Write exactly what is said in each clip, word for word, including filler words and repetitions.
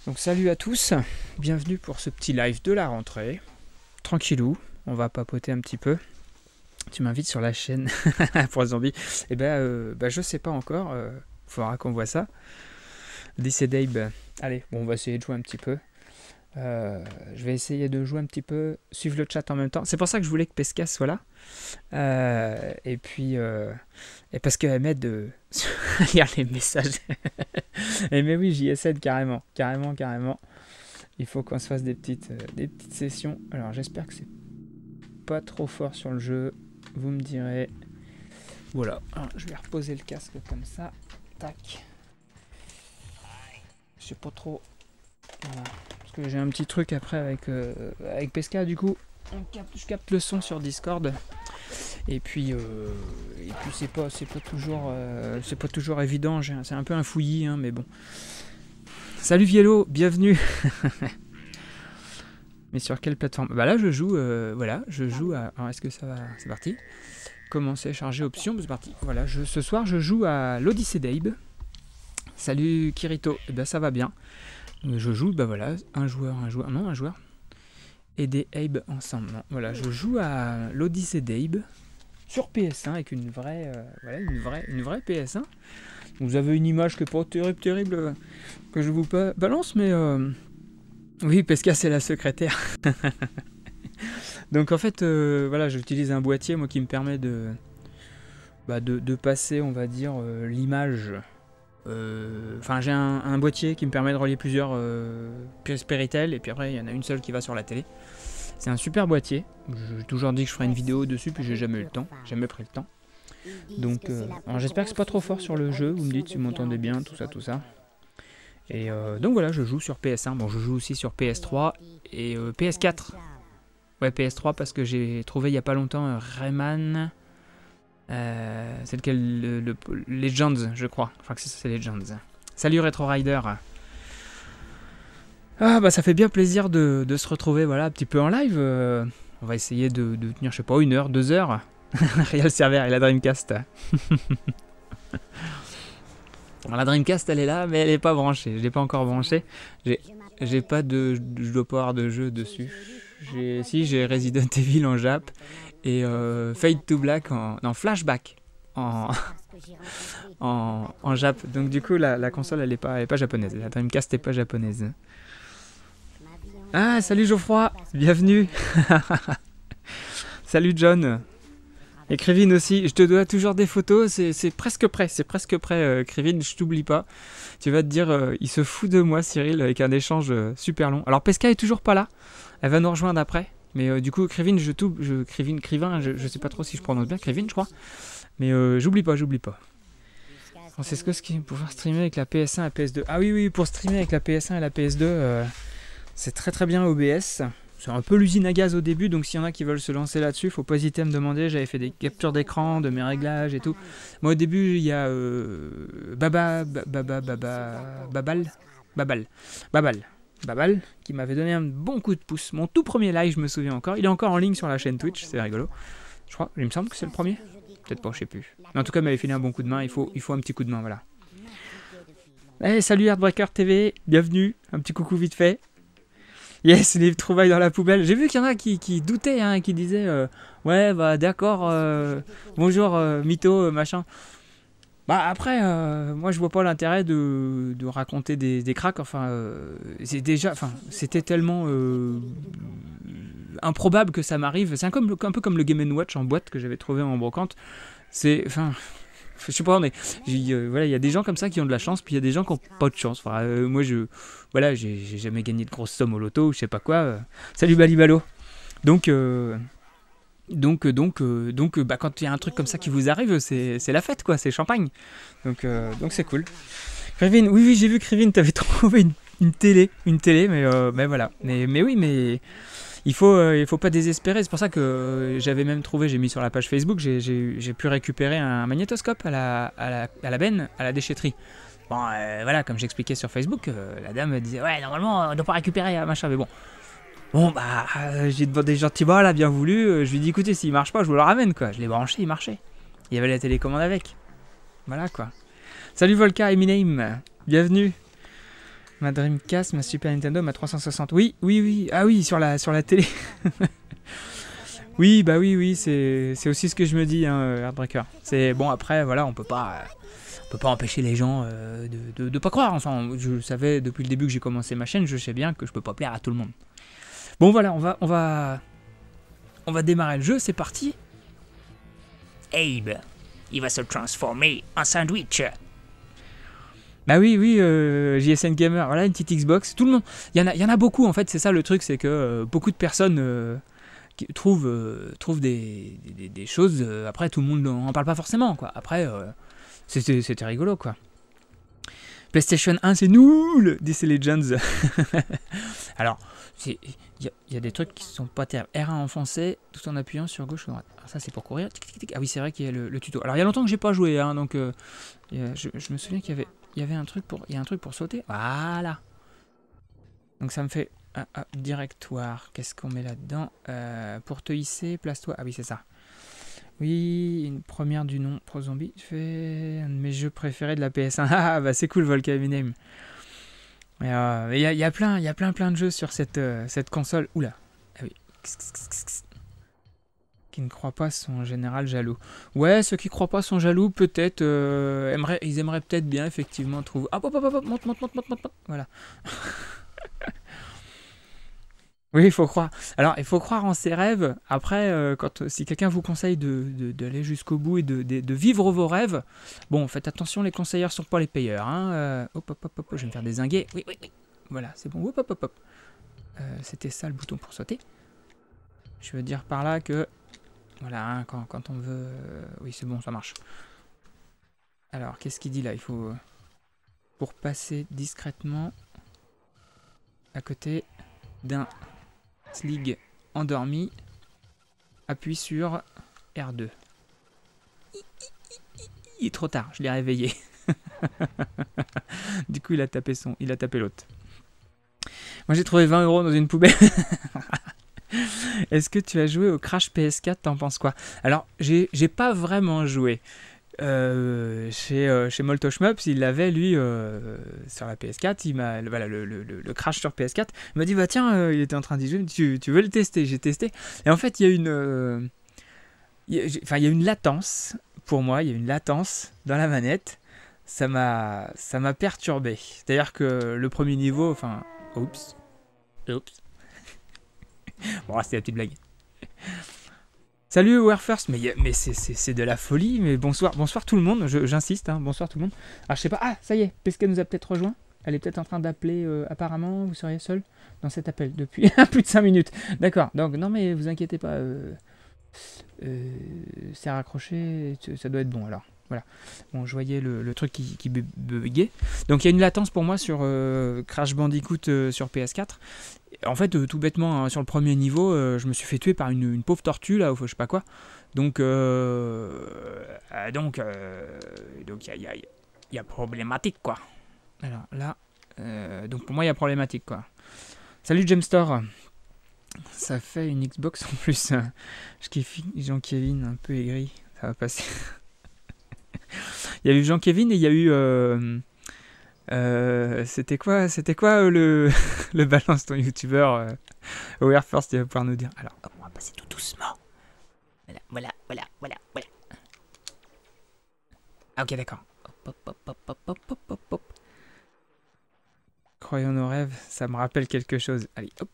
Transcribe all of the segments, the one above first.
Donc salut à tous, bienvenue pour ce petit live de la rentrée. Tranquillou, on va papoter un petit peu. Tu m'invites sur la chaîne pour les zombies. Eh ben, euh, bah, je sais pas encore, euh, faudra qu'on voit ça. D C Dave, allez, bon, on va essayer de jouer un petit peu. Euh, je vais essayer de jouer un petit peu, suivre le chat en même temps. C'est pour ça que je voulais que Pesca soit là. Euh, et puis, euh, et parce qu'elle m'aide de lire les messages. Et mais oui, j'y essaie carrément, carrément, carrément. Il faut qu'on se fasse des petites, euh, des petites sessions. Alors j'espère que c'est pas trop fort sur le jeu. Vous me direz. Voilà, alors, je vais reposer le casque comme ça. Tac. Je sais pas trop. Voilà. Parce que j'ai un petit truc après avec, euh, avec Pesca, du coup. On capte, je capte le son sur Discord. Et puis, euh, et puis c'est pas, c'est pas toujours, euh, c'est pas toujours évident. C'est un peu un fouillis, hein, mais bon. Salut Viello, bienvenue. Mais sur quelle plateforme? Bah là, je joue, euh, voilà, je joue à. Est-ce que ça va? C'est parti. Commencer, charger, options, c'est parti. Voilà, je, ce soir, je joue à l'Odyssée d'Abe. Salut Kirito, eh ben ça va bien. Je joue, bah voilà, un joueur, un joueur, non, un joueur. Et des Abe ensemble. Non, voilà, je joue à l'Odyssée d'Abe sur P S un avec une vraie, euh, voilà, une vraie, une vraie P S un. Vous avez une image qui est pas terrible, terrible, euh, que je vous balance, mais euh, oui, Pesca c'est la secrétaire. Donc en fait, euh, voilà, j'utilise un boîtier moi qui me permet de, bah, de, de passer, on va dire, euh, l'image. Enfin, euh, j'ai un, un boîtier qui me permet de relier plusieurs euh, pièces Péritel, et puis après il y en a une seule qui va sur la télé. C'est un super boîtier. J'ai toujours dit que je ferais une vidéo dessus, puis j'ai jamais eu le temps, j'ai jamais pris le temps. Donc, euh, alors j'espère que c'est pas trop fort sur le jeu. Vous me dites si vous m'entendez bien, tout ça, tout ça. Et euh, donc voilà, je joue sur P S un. Bon, je joue aussi sur P S trois et euh, P S quatre. Ouais, P S trois parce que j'ai trouvé il y a pas longtemps euh, Rayman. Euh, c'est lequel le, le, Legends, je crois. Enfin, que c'est Legends. Salut Retro Rider. Ah bah ça fait bien plaisir de, de se retrouver, voilà, un petit peu en live. Euh, on va essayer de, de tenir, je sais pas, une heure, deux heures. Real Server et la Dreamcast. Alors, la Dreamcast elle est là, mais elle est pas branchée. Je l'ai pas encore branchée. J'ai pas de, je dois pas avoir de jeu dessus. Si, j'ai Resident Evil en Jap et euh, Fade to Black en, non, Flashback en, en, en Jap. Donc du coup la, la console elle est pas, elle est pas japonaise. La Dreamcast est pas japonaise. Ah salut Geoffroy, bienvenue. Salut John. Et Krivin aussi, je te dois toujours des photos, c'est presque prêt, c'est presque prêt euh, Krivin, je t'oublie pas. Tu vas te dire, euh, il se fout de moi Cyril, avec un échange euh, super long. Alors Pesca est toujours pas là, elle va nous rejoindre après. Mais euh, du coup Krivin, je t'oublie, je, Krivin, Krivin, je, je sais pas trop si je prononce bien, Krivin je crois. Mais euh, j'oublie pas, j'oublie pas. C'est ce que ce qui pouvoir streamer avec la P S un et la P S deux. Ah oui, oui, pour streamer avec la P S un et la P S deux, euh, c'est très très bien O B S. C'est un peu l'usine à gaz au début, donc s'il y en a qui veulent se lancer là-dessus, faut pas hésiter à me demander. J'avais fait des captures d'écran, de mes réglages et tout. Moi au début, il y a euh, Baba, Baba, Baba, Babal, Babal, Babal, Babal, qui m'avait donné un bon coup de pouce. Mon tout premier live, je me souviens encore. Il est encore en ligne sur la chaîne Twitch, c'est rigolo. Je crois, il me semble que c'est le premier. Peut-être pas, je sais plus. Mais en tout cas, il m'avait filé un bon coup de main. Il faut, il faut un petit coup de main, voilà. Hey, salut Heartbreaker T V, bienvenue. Un petit coucou vite fait. Yes, les trouvailles dans la poubelle. J'ai vu qu'il y en a qui, qui doutaient, hein, qui disaient euh, ouais, bah d'accord, euh, bonjour, euh, mytho, euh, machin. Bah après, euh, moi je vois pas l'intérêt de, de raconter des, des cracks. Enfin, euh, c'est déjà, enfin, c'était tellement euh, improbable que ça m'arrive. C'est un, un peu comme le Game and Watch en boîte que j'avais trouvé en brocante. C'est, enfin. Je sais pas, mais euh, voilà, il y a des gens comme ça qui ont de la chance, puis il y a des gens qui n'ont pas de chance. Enfin, euh, moi, je, voilà, j'ai jamais gagné de grosses sommes au loto, je sais pas quoi. Euh. Salut Balibalo. Donc, euh, donc, donc, euh, donc, bah, quand il y a un truc comme ça qui vous arrive, c'est la fête, quoi, c'est champagne. Donc, euh, donc c'est cool. Krivin, oui, oui, j'ai vu Krivin, t'avais trouvé une, une télé, une télé, mais, euh, mais voilà. Mais, mais oui, mais. Il faut, euh, il faut pas désespérer, c'est pour ça que euh, j'avais même trouvé, j'ai mis sur la page Facebook, j'ai pu récupérer un magnétoscope à la, à la, à la benne, à la déchetterie. Bon, euh, voilà, comme j'expliquais sur Facebook, euh, la dame disait, ouais, normalement, on ne doit pas récupérer, machin, mais bon. Bon, bah, euh, j'ai demandé gentiment, là, bien voulu, euh, je lui ai dit, écoutez, s'il marche pas, je vous le ramène, quoi. Je l'ai branché, il marchait. Il y avait la télécommande avec. Voilà, quoi. Salut Volca, Eminem, bienvenue. Ma Dreamcast, ma Super Nintendo, ma trois cent soixante. Oui, oui, oui. Ah oui, sur la, sur la télé. Oui, bah oui, oui, c'est aussi ce que je me dis, hein, Heartbreaker. C'est bon, après, voilà, on peut pas, euh, on peut pas empêcher les gens euh, de, de, de pas croire. Enfin, je savais depuis le début que j'ai commencé ma chaîne, je sais bien que je peux pas plaire à tout le monde. Bon, voilà, on va, on va, on va démarrer le jeu. C'est parti. Abe, il va se transformer en sandwich. Bah oui, oui, euh, J S N Gamer. Voilà, une petite Xbox. Tout le monde, il y en a, il y en a beaucoup en fait. C'est ça le truc, c'est que euh, beaucoup de personnes. Euh, qui trouve, euh, trouve des, des, des choses, euh, après tout le monde n'en parle pas forcément, quoi. Après, euh, c'était rigolo, quoi. PlayStation un, c'est nul, D C Legends. Alors, il y, y a des trucs qui sont pas terribles. R un enfoncé, tout en appuyant sur gauche ou droite. Alors ça, c'est pour courir. Tic, tic, tic. Ah oui, c'est vrai qu'il y a le, le tuto. Alors, il y a longtemps que j'ai pas joué, hein, donc euh, y a, je, je me souviens qu'il y avait, y avait un truc pour, y a un truc pour sauter. Voilà. Donc ça me fait... Ah, ah, directoire, qu'est-ce qu'on met là-dedans euh, pour te hisser, place-toi. Ah oui, c'est ça. Oui, une première du nom. Pro Zombie, fait un de mes jeux préférés de la P S un. Ah, bah c'est cool, Volcaminem. Il euh, y, a, y a plein, il y a plein, plein de jeux sur cette, euh, cette console. Oula. Ah oui. Qui ne croient pas sont en général jaloux. Ouais, ceux qui croient pas sont jaloux, peut-être. Euh, aimeraient, ils aimeraient peut-être bien, effectivement, trouver. Hop, hop, hop, hop, monte, monte, monte, monte, monte. Voilà. Oui, il faut croire. Alors, il faut croire en ses rêves. Après, euh, quand, si quelqu'un vous conseille d'aller de, de, jusqu'au bout et de, de, de vivre vos rêves, bon, faites attention, les conseilleurs ne sont pas les payeurs. Hein. Euh, hop, hop, hop, hop, je vais me faire dézinguer. Oui, oui, oui. Voilà, c'est bon. Hop, hop, hop, hop. Euh, C'était ça le bouton pour sauter. Je veux dire par là que... Voilà, hein, quand, quand on veut... Euh, oui, c'est bon, ça marche. Alors, qu'est-ce qu'il dit là? Il faut... Pour passer discrètement à côté d'un... Slig endormi, appuie sur R deux. Il est trop tard, je l'ai réveillé. Du coup, il a tapé son, il a tapé l'autre. Moi, j'ai trouvé vingt euros dans une poubelle. Est-ce que tu as joué au Crash P S quatre? T'en penses quoi? Alors, j'ai pas vraiment joué. Euh, chez, euh, chez Molto Shmups, il l'avait lui euh, sur la P S quatre, il m'a voilà, le, le, le Crash sur P S quatre, il m'a dit bah tiens, euh, il était en train d'y jouer, tu, tu veux le tester? J'ai testé, et en fait il y a une euh, il y a, enfin, il y a une latence, pour moi il y a une latence dans la manette, ça m'a ça m'a perturbé, c'est à dire que le premier niveau, enfin, oups, oups, bon c'était la petite blague. Salut Warfirst, mais, mais c'est de la folie, mais bonsoir, bonsoir tout le monde, j'insiste, hein, bonsoir tout le monde. Alors je sais pas, ah ça y est, Pesca nous a peut-être rejoint, elle est peut-être en train d'appeler, euh, apparemment, vous seriez seul dans cet appel depuis plus de cinq minutes. D'accord, donc non mais vous inquiétez pas, euh, euh, c'est raccroché, ça doit être bon alors. Voilà, bon je voyais le, le truc qui, qui buguait. Donc il y a une latence pour moi sur euh, Crash Bandicoot euh, sur P S quatre. En fait, euh, tout bêtement, hein, sur le premier niveau, euh, je me suis fait tuer par une, une pauvre tortue, là, ou je sais pas quoi. Donc, euh, euh, donc, euh, donc, il y a, y, a, y a problématique, quoi. Alors, là, euh, donc pour moi, il y a problématique, quoi. Salut, Gemstore. Ça fait une Xbox en plus. Je kiffe Jean-Kevin, un peu aigri. Ça va passer. Il y a eu Jean-Kevin et il y a eu... Euh, Euh, c'était quoi, c'était quoi euh, le, le balance ton youtubeur euh, Where First, il va pouvoir nous dire. Alors, on va passer tout doucement. Voilà, voilà, voilà, voilà, voilà. Ah, ok, d'accord. Hop, hop, hop, hop, hop, hop, hop, hop. Croyons nos rêves, ça me rappelle quelque chose. Allez, hop.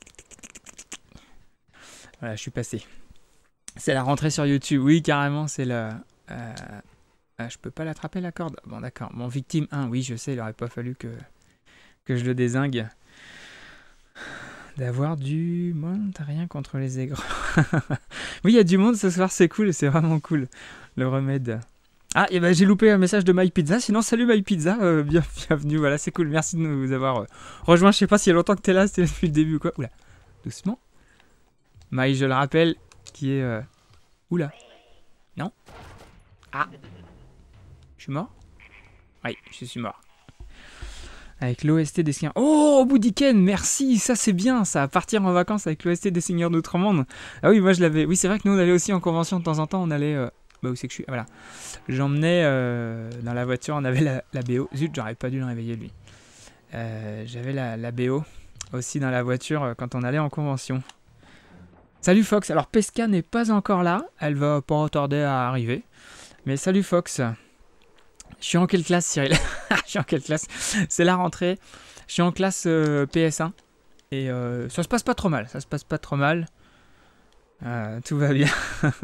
Voilà, je suis passé. C'est la rentrée sur YouTube. Oui, carrément, c'est la. Euh, Ah, je peux pas l'attraper la corde. Bon d'accord, mon victime un, oui je sais, il aurait pas fallu que, que je le dézingue. D'avoir du monde, t'as rien contre les aigres. Oui, il y a du monde ce soir, c'est cool, c'est vraiment cool, le remède. Ah, et ben j'ai loupé un message de MyPizza, sinon salut MyPizza, euh, bien, bienvenue, voilà, c'est cool, merci de nous avoir euh, rejoint, je sais pas s'il y a longtemps que t'es là, c'était depuis le début ou quoi. Oula, doucement. My, je le rappelle, qui est... Euh... Oula. Non. Ah. Je suis mort? Oui, je suis mort. Avec l'O S T des Seigneurs... Oh, Boudiken, merci, ça c'est bien, ça, partir en vacances avec l'O S T des Seigneurs d'Outre-Monde. Ah oui, moi je l'avais... Oui, c'est vrai que nous on allait aussi en convention de temps en temps, on allait... Euh... Bah où c'est que je suis? Voilà. J'emmenais euh, dans la voiture, on avait la, la B O. Zut, j'aurais pas dû le réveiller lui. Euh, J'avais la, la B O aussi dans la voiture euh, quand on allait en convention. Salut Fox, alors Pesca n'est pas encore là, elle va pas tarder à arriver. Mais salut Fox. Je suis en quelle classe Cyril? Je suis en quelle classe? C'est la rentrée. Je suis en classe euh, P S un. Et euh, ça se passe pas trop mal, ça se passe pas trop mal. Euh, tout va bien.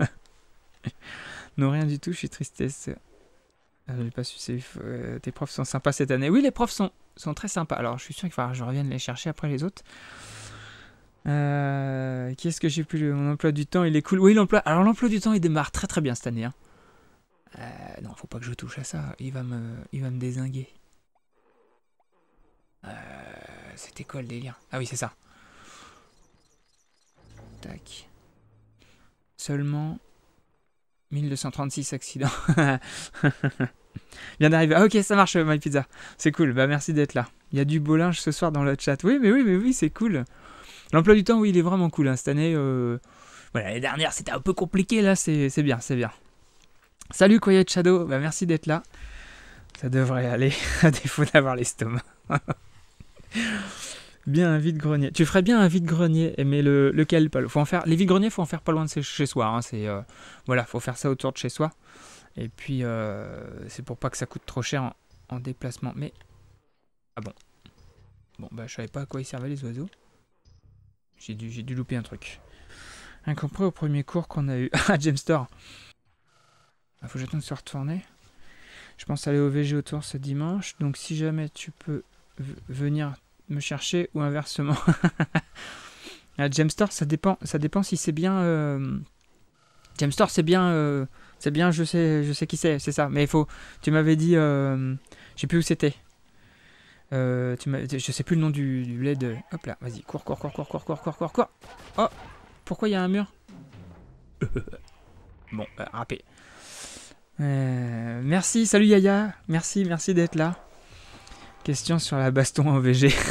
Non, rien du tout, je suis tristesse. Euh, j'ai pas su, c'est, euh, tes profs sont sympas cette année. Oui, les profs sont, sont très sympas. Alors, je suis sûr qu'il va falloir que je revienne les chercher après les autres. Euh, Qu'est-ce que j'ai plus? Mon emploi du temps, il est cool. Oui, l'emploi. Alors, l'emploi du temps, il démarre très très bien cette année. Hein. Euh, non, faut pas que je touche à ça. Il va me, il va me dézinguer. Euh, C'était quoi le délire? Ah oui, c'est ça. Tac. Seulement mille deux cent trente-six accidents. Bien d'arriver. Ah ok, ça marche, My Pizza. C'est cool, bah merci d'être là. Il y a du beau linge ce soir dans le chat. Oui, mais oui, mais oui, c'est cool. L'emploi du temps, oui, il est vraiment cool. Hein. Cette année, euh... voilà, l'année dernière, c'était un peu compliqué. Là, c'est bien, c'est bien. Salut, Quiet Shadow. Bah merci d'être là. Ça devrait aller, à défaut d'avoir l'estomac. Bien un vide-grenier. Tu ferais bien un vide-grenier, mais le, lequel faut en faire, les vides-greniers, faut en faire pas loin de chez soi. Hein, c'est euh, voilà, faut faire ça autour de chez soi. Et puis, euh, c'est pour pas que ça coûte trop cher en, en déplacement. Mais, ah bon. Bon, bah, je savais pas à quoi ils servaient les oiseaux. J'ai dû, j'ai dû louper un truc. Incompris au premier cours qu'on a eu. Ah, Gemstore. Ah, faut que j'attende de se retourner. Je pense aller au V G autour ce dimanche. Donc, si jamais tu peux venir me chercher ou inversement. Ah, Gemstore, ça dépend, ça dépend si c'est bien. Euh... Gemstore, c'est bien. Euh... C'est bien, je sais, je sais qui c'est, c'est ça. Mais il faut. Tu m'avais dit, euh, je sais plus où c'était. Euh, tu m'as, je sais plus le nom du, du lait de. Hop là, vas-y, cours, cours, cours, cours, cours, cours, cours, cours, cours. Oh, pourquoi il y a un mur? Bon, euh, râpé. Euh, merci, salut Yaya, merci, merci d'être là. Question sur la baston en V G.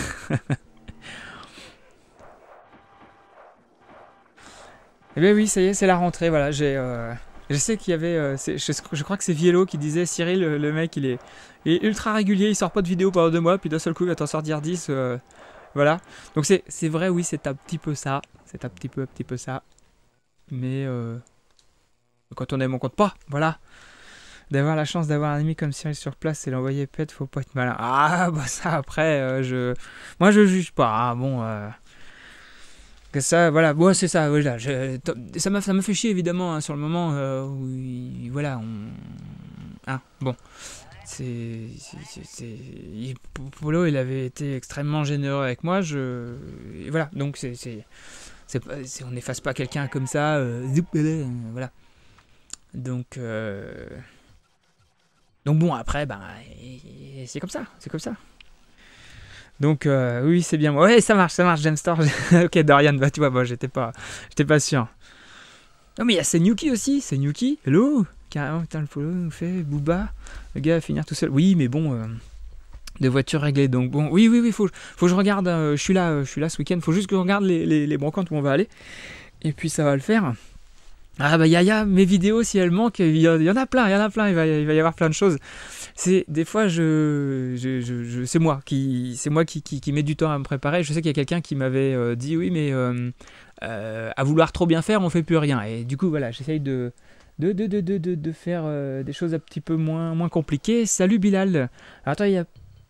Eh bien oui, ça y est, c'est la rentrée, voilà, j'ai. Euh... Je sais qu'il y avait, euh, je, je crois que c'est Viello qui disait, Cyril, le, le mec, il est, il est ultra régulier, il sort pas de vidéo pendant deux mois, puis d'un seul coup, il va t'en sortir dix, euh, voilà. Donc c'est vrai, oui, c'est un petit peu ça, c'est un petit peu, un petit peu ça. Mais euh, quand on aime, on compte pas, voilà. D'avoir la chance d'avoir un ami comme Cyril sur place et l'envoyer pète, faut pas être malin. Ah, bah ça, après, euh, je... Moi, je juge pas, hein, bon... Euh... Que ça, voilà, bon, c'est ça, voilà, je, ça m'a fait chier évidemment hein, sur le moment euh, où, il, voilà, on, hein, bon, c'est, Polo, il avait été extrêmement généreux avec moi, je, et voilà, donc c'est, c'est, on n'efface pas quelqu'un comme ça, euh, voilà, donc, euh, donc bon, après, ben, c'est comme ça, c'est comme ça. Donc euh, oui, c'est bien. Ouais, ça marche, ça marche, Gemstore. Ok, Dorian, bah tu vois, bon, j'étais pas, j'étais pas sûr. Non mais il y a Senyuki aussi, Senyuki. Hello, carrément, putain le follow nous fait Booba. Le gars va finir tout seul. Oui, mais bon, euh, des voitures réglées. Donc bon, oui, oui, oui, faut, faut que je regarde. Euh, je suis là, euh, je suis là ce week-end. Faut juste que je regarde les, les, les brocantes où on va aller. Et puis ça va le faire. Ah bah Yaya, mes vidéos si elles manquent, il y, y en a plein, il y en a plein. Il va, il va y avoir plein de choses. C'est des fois je, je, je, je c'est moi qui c'est moi qui, qui, qui met du temps à me préparer. Je sais qu'il y a quelqu'un qui m'avait euh, dit oui mais euh, euh, à vouloir trop bien faire on fait plus rien et du coup voilà j'essaye de de, de, de, de, de faire euh, des choses un petit peu moins, moins compliquées. Salut Bilal. Alors attends, il y a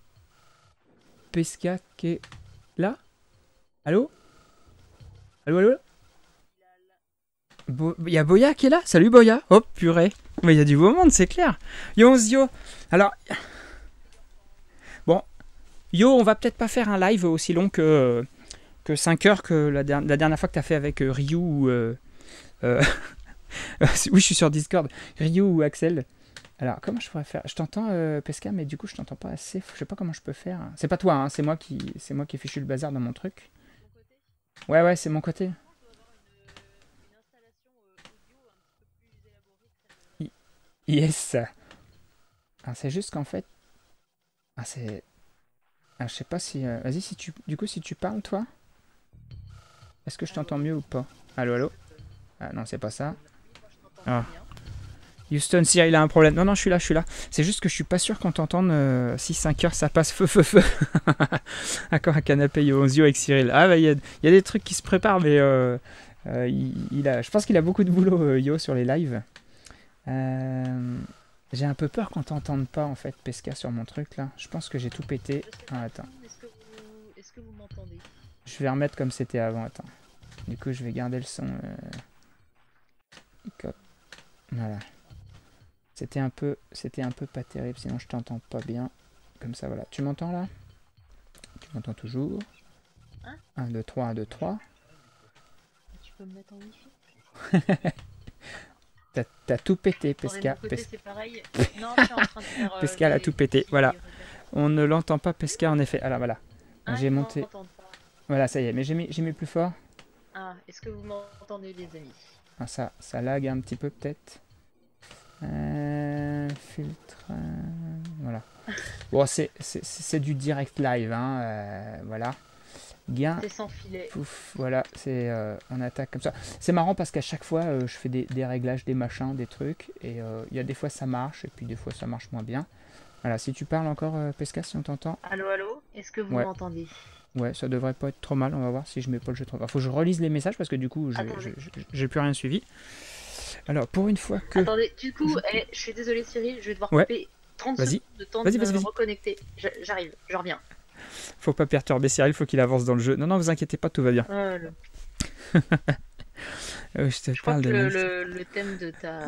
Pesca qui est là. Allô allô allô. Il y a Boya qui est là. Salut Boya. Oh purée. Mais il y a du beau monde, c'est clair. Yo Zio. Alors, bon, Yo, on va peut-être pas faire un live aussi long que, que cinq heures que la, der la dernière fois que tu as fait avec euh, Ryu ou... Euh, euh, oui, je suis sur Discord. Ryu ou Axel. Alors, comment je pourrais faire? Je t'entends, euh, Pesca, mais du coup, je t'entends pas assez. Je sais pas comment je peux faire. C'est pas toi, hein, c'est moi qui c'est moi qui ai fichu le bazar dans mon truc. Ouais, ouais, c'est mon côté. Yes. Ah, c'est juste qu'en fait... Ah, c'est... Ah, je sais pas si... Euh... Vas-y, si tu... Du coup, si tu parles, toi... Est-ce que je t'entends mieux ou pas? Allô, allô? Ah, non, c'est pas ça. Ah. Houston, Cyril a un problème. Non, non, je suis là, je suis là. C'est juste que je suis pas sûr qu'on t'entende. Euh, si cinq heures, ça passe feu, feu, feu. Encore un canapé Yozio avec Cyril. Ah, bah, il y a, y a des trucs qui se préparent, mais euh, euh, il, il a, je pense qu'il a beaucoup de boulot, euh, Yo, sur les lives. Euh, j'ai un peu peur qu'on t'entende pas, en fait, Pesca, sur mon truc, là. Je pense que j'ai tout pété. Ah, attends. Est-ce que vous, est-ce que vous m'entendez? Je vais remettre comme c'était avant, attends. Du coup, je vais garder le son. Euh... Voilà. C'était un peu, c'était un peu pas terrible, sinon je t'entends pas bien. Comme ça, voilà. Tu m'entends là? Tu m'entends toujours? Hein? un, deux, trois, un, deux, trois. Tu peux me mettre en wifi? T'as, t'as tout pété, Attendez, Pesca. de mon côté, Pes- c'est pareil. Non, je suis en train de faire, euh, Pesca, elle a des- tout pété. des- Voilà. des réglages. On ne l'entend pas, Pesca, en effet. Alors voilà. Ah, J'ai ils monté. m'entendent pas. Voilà, ça y est. Mais j'ai mis, j'ai mis plus fort. Ah, est-ce que vous m'entendez, les amis? Ah, ça, ça lag un petit peu peut-être. Euh, filtre. euh, voilà. Bon, c'est, c'est, c'est du direct live, hein. euh, voilà. Gain. C'est sans filet. Pouf, voilà, c'est euh, on attaque comme ça. C'est marrant parce qu'à chaque fois, euh, je fais des, des réglages, des machins, des trucs, et euh, il y a des fois ça marche, et puis des fois ça marche moins bien. Voilà, si tu parles encore, euh, Pesca, si on t'entend, Allô, allô? Est-ce que vous Ouais. m'entendez? ouais, ça devrait pas être trop mal. On va voir si je mets pas le jeu trop. Il faut que je relise les messages parce que du coup, j'ai, Attendez. j'ai, j'ai- j'ai plus rien suivi. Alors, pour une fois que. Attendez, du coup, eh, je suis désolée, Cyril, je vais devoir Ouais. couper trente Vas-y. secondes de temps Vas-y, de vas-y, me vas-y. reconnecter. Je- J'arrive, je reviens. Faut pas perturber Cyril, faut qu'il avance dans le jeu. Non, non, vous inquiétez pas, tout va bien. Oh, le- Euh, je te Je crois parle que de le, Nice le, le thème de ta...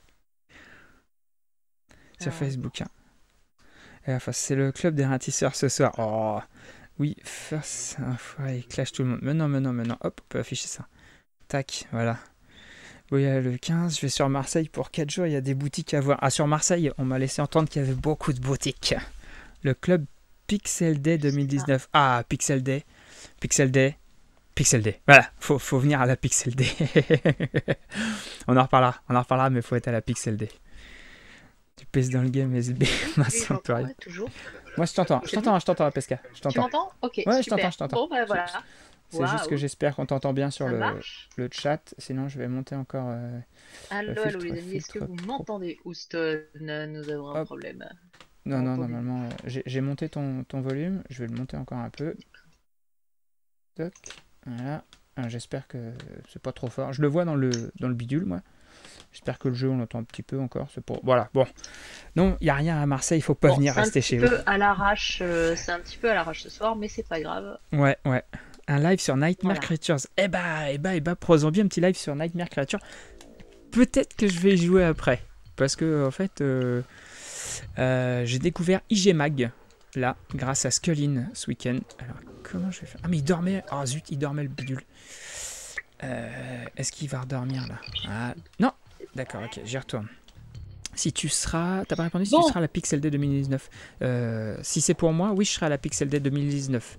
sur Ah. Facebook. Hein. Et enfin, c'est le club des ratisseurs ce soir. Oh, oui, first, ouais, il clash tout le monde. Mais non, mais non, mais non. Hop, on peut afficher ça. Tac, voilà. Oui, euh, le quinze, je vais sur Marseille pour quatre jours. Il y a des boutiques à voir. Ah, sur Marseille, on m'a laissé entendre qu'il y avait beaucoup de boutiques. Le club Pixel Day deux mille dix-neuf. Ah, Pixel Day. Pixel Day. Pixel Day. Voilà, faut, faut venir à la Pixel Day. On en reparlera, on en reparlera, mais faut être à la Pixel Day. Tu pèses dans le game S B, ma Oui, soeur, j'entends, ouais, toujours. Moi, je t'entends, je t'entends, je t'entends, Pesca. Je Tu t'entends. m'entends? Ok, Ouais, je super. t'entends, je t'entends. Bon, bah voilà. C'est juste que Waouh, j'espère qu'on t'entend bien sur ça le, marche. le chat. Sinon, je vais monter encore. euh, Allô, filtre, allô les amis, est-ce que filtre vous pro. m'entendez? Houston, nous avons un Hop. problème. Non, non, Entendu. normalement, euh, j'ai j'ai monté ton, ton volume. Je vais le monter encore un peu. Toc. Voilà. Ah, j'espère que c'est pas trop fort. Je le vois dans le, dans le bidule, moi. J'espère que le jeu, on l'entend un petit peu encore. C'est pour... Voilà, bon. Non, il n'y a rien à Marseille, il faut pas Bon, venir c'est un rester petit chez vous. peu à l'arrache, euh, c'est un petit peu à l'arrache ce soir, mais c'est pas grave. Ouais, ouais. Un live sur Nightmare Voilà. Creatures. Eh bah, eh bah, eh bah, prosons bien un petit live sur Nightmare Creatures. Peut-être que je vais y jouer après. Parce que, en fait, euh, euh, j'ai découvert I G Mag, là, grâce à Skullin ce week-end. Alors, comment je vais faire? Ah, mais il dormait. Oh zut, il dormait le bidule. Euh, Est-ce qu'il va redormir, là? Ah, non. D'accord, ok, j'y retourne. Si tu seras... T'as pas répondu si Bon. tu seras à la Pixel Day deux mille dix-neuf. Euh, si c'est pour moi, oui, je serai à la Pixel Day deux mille dix-neuf.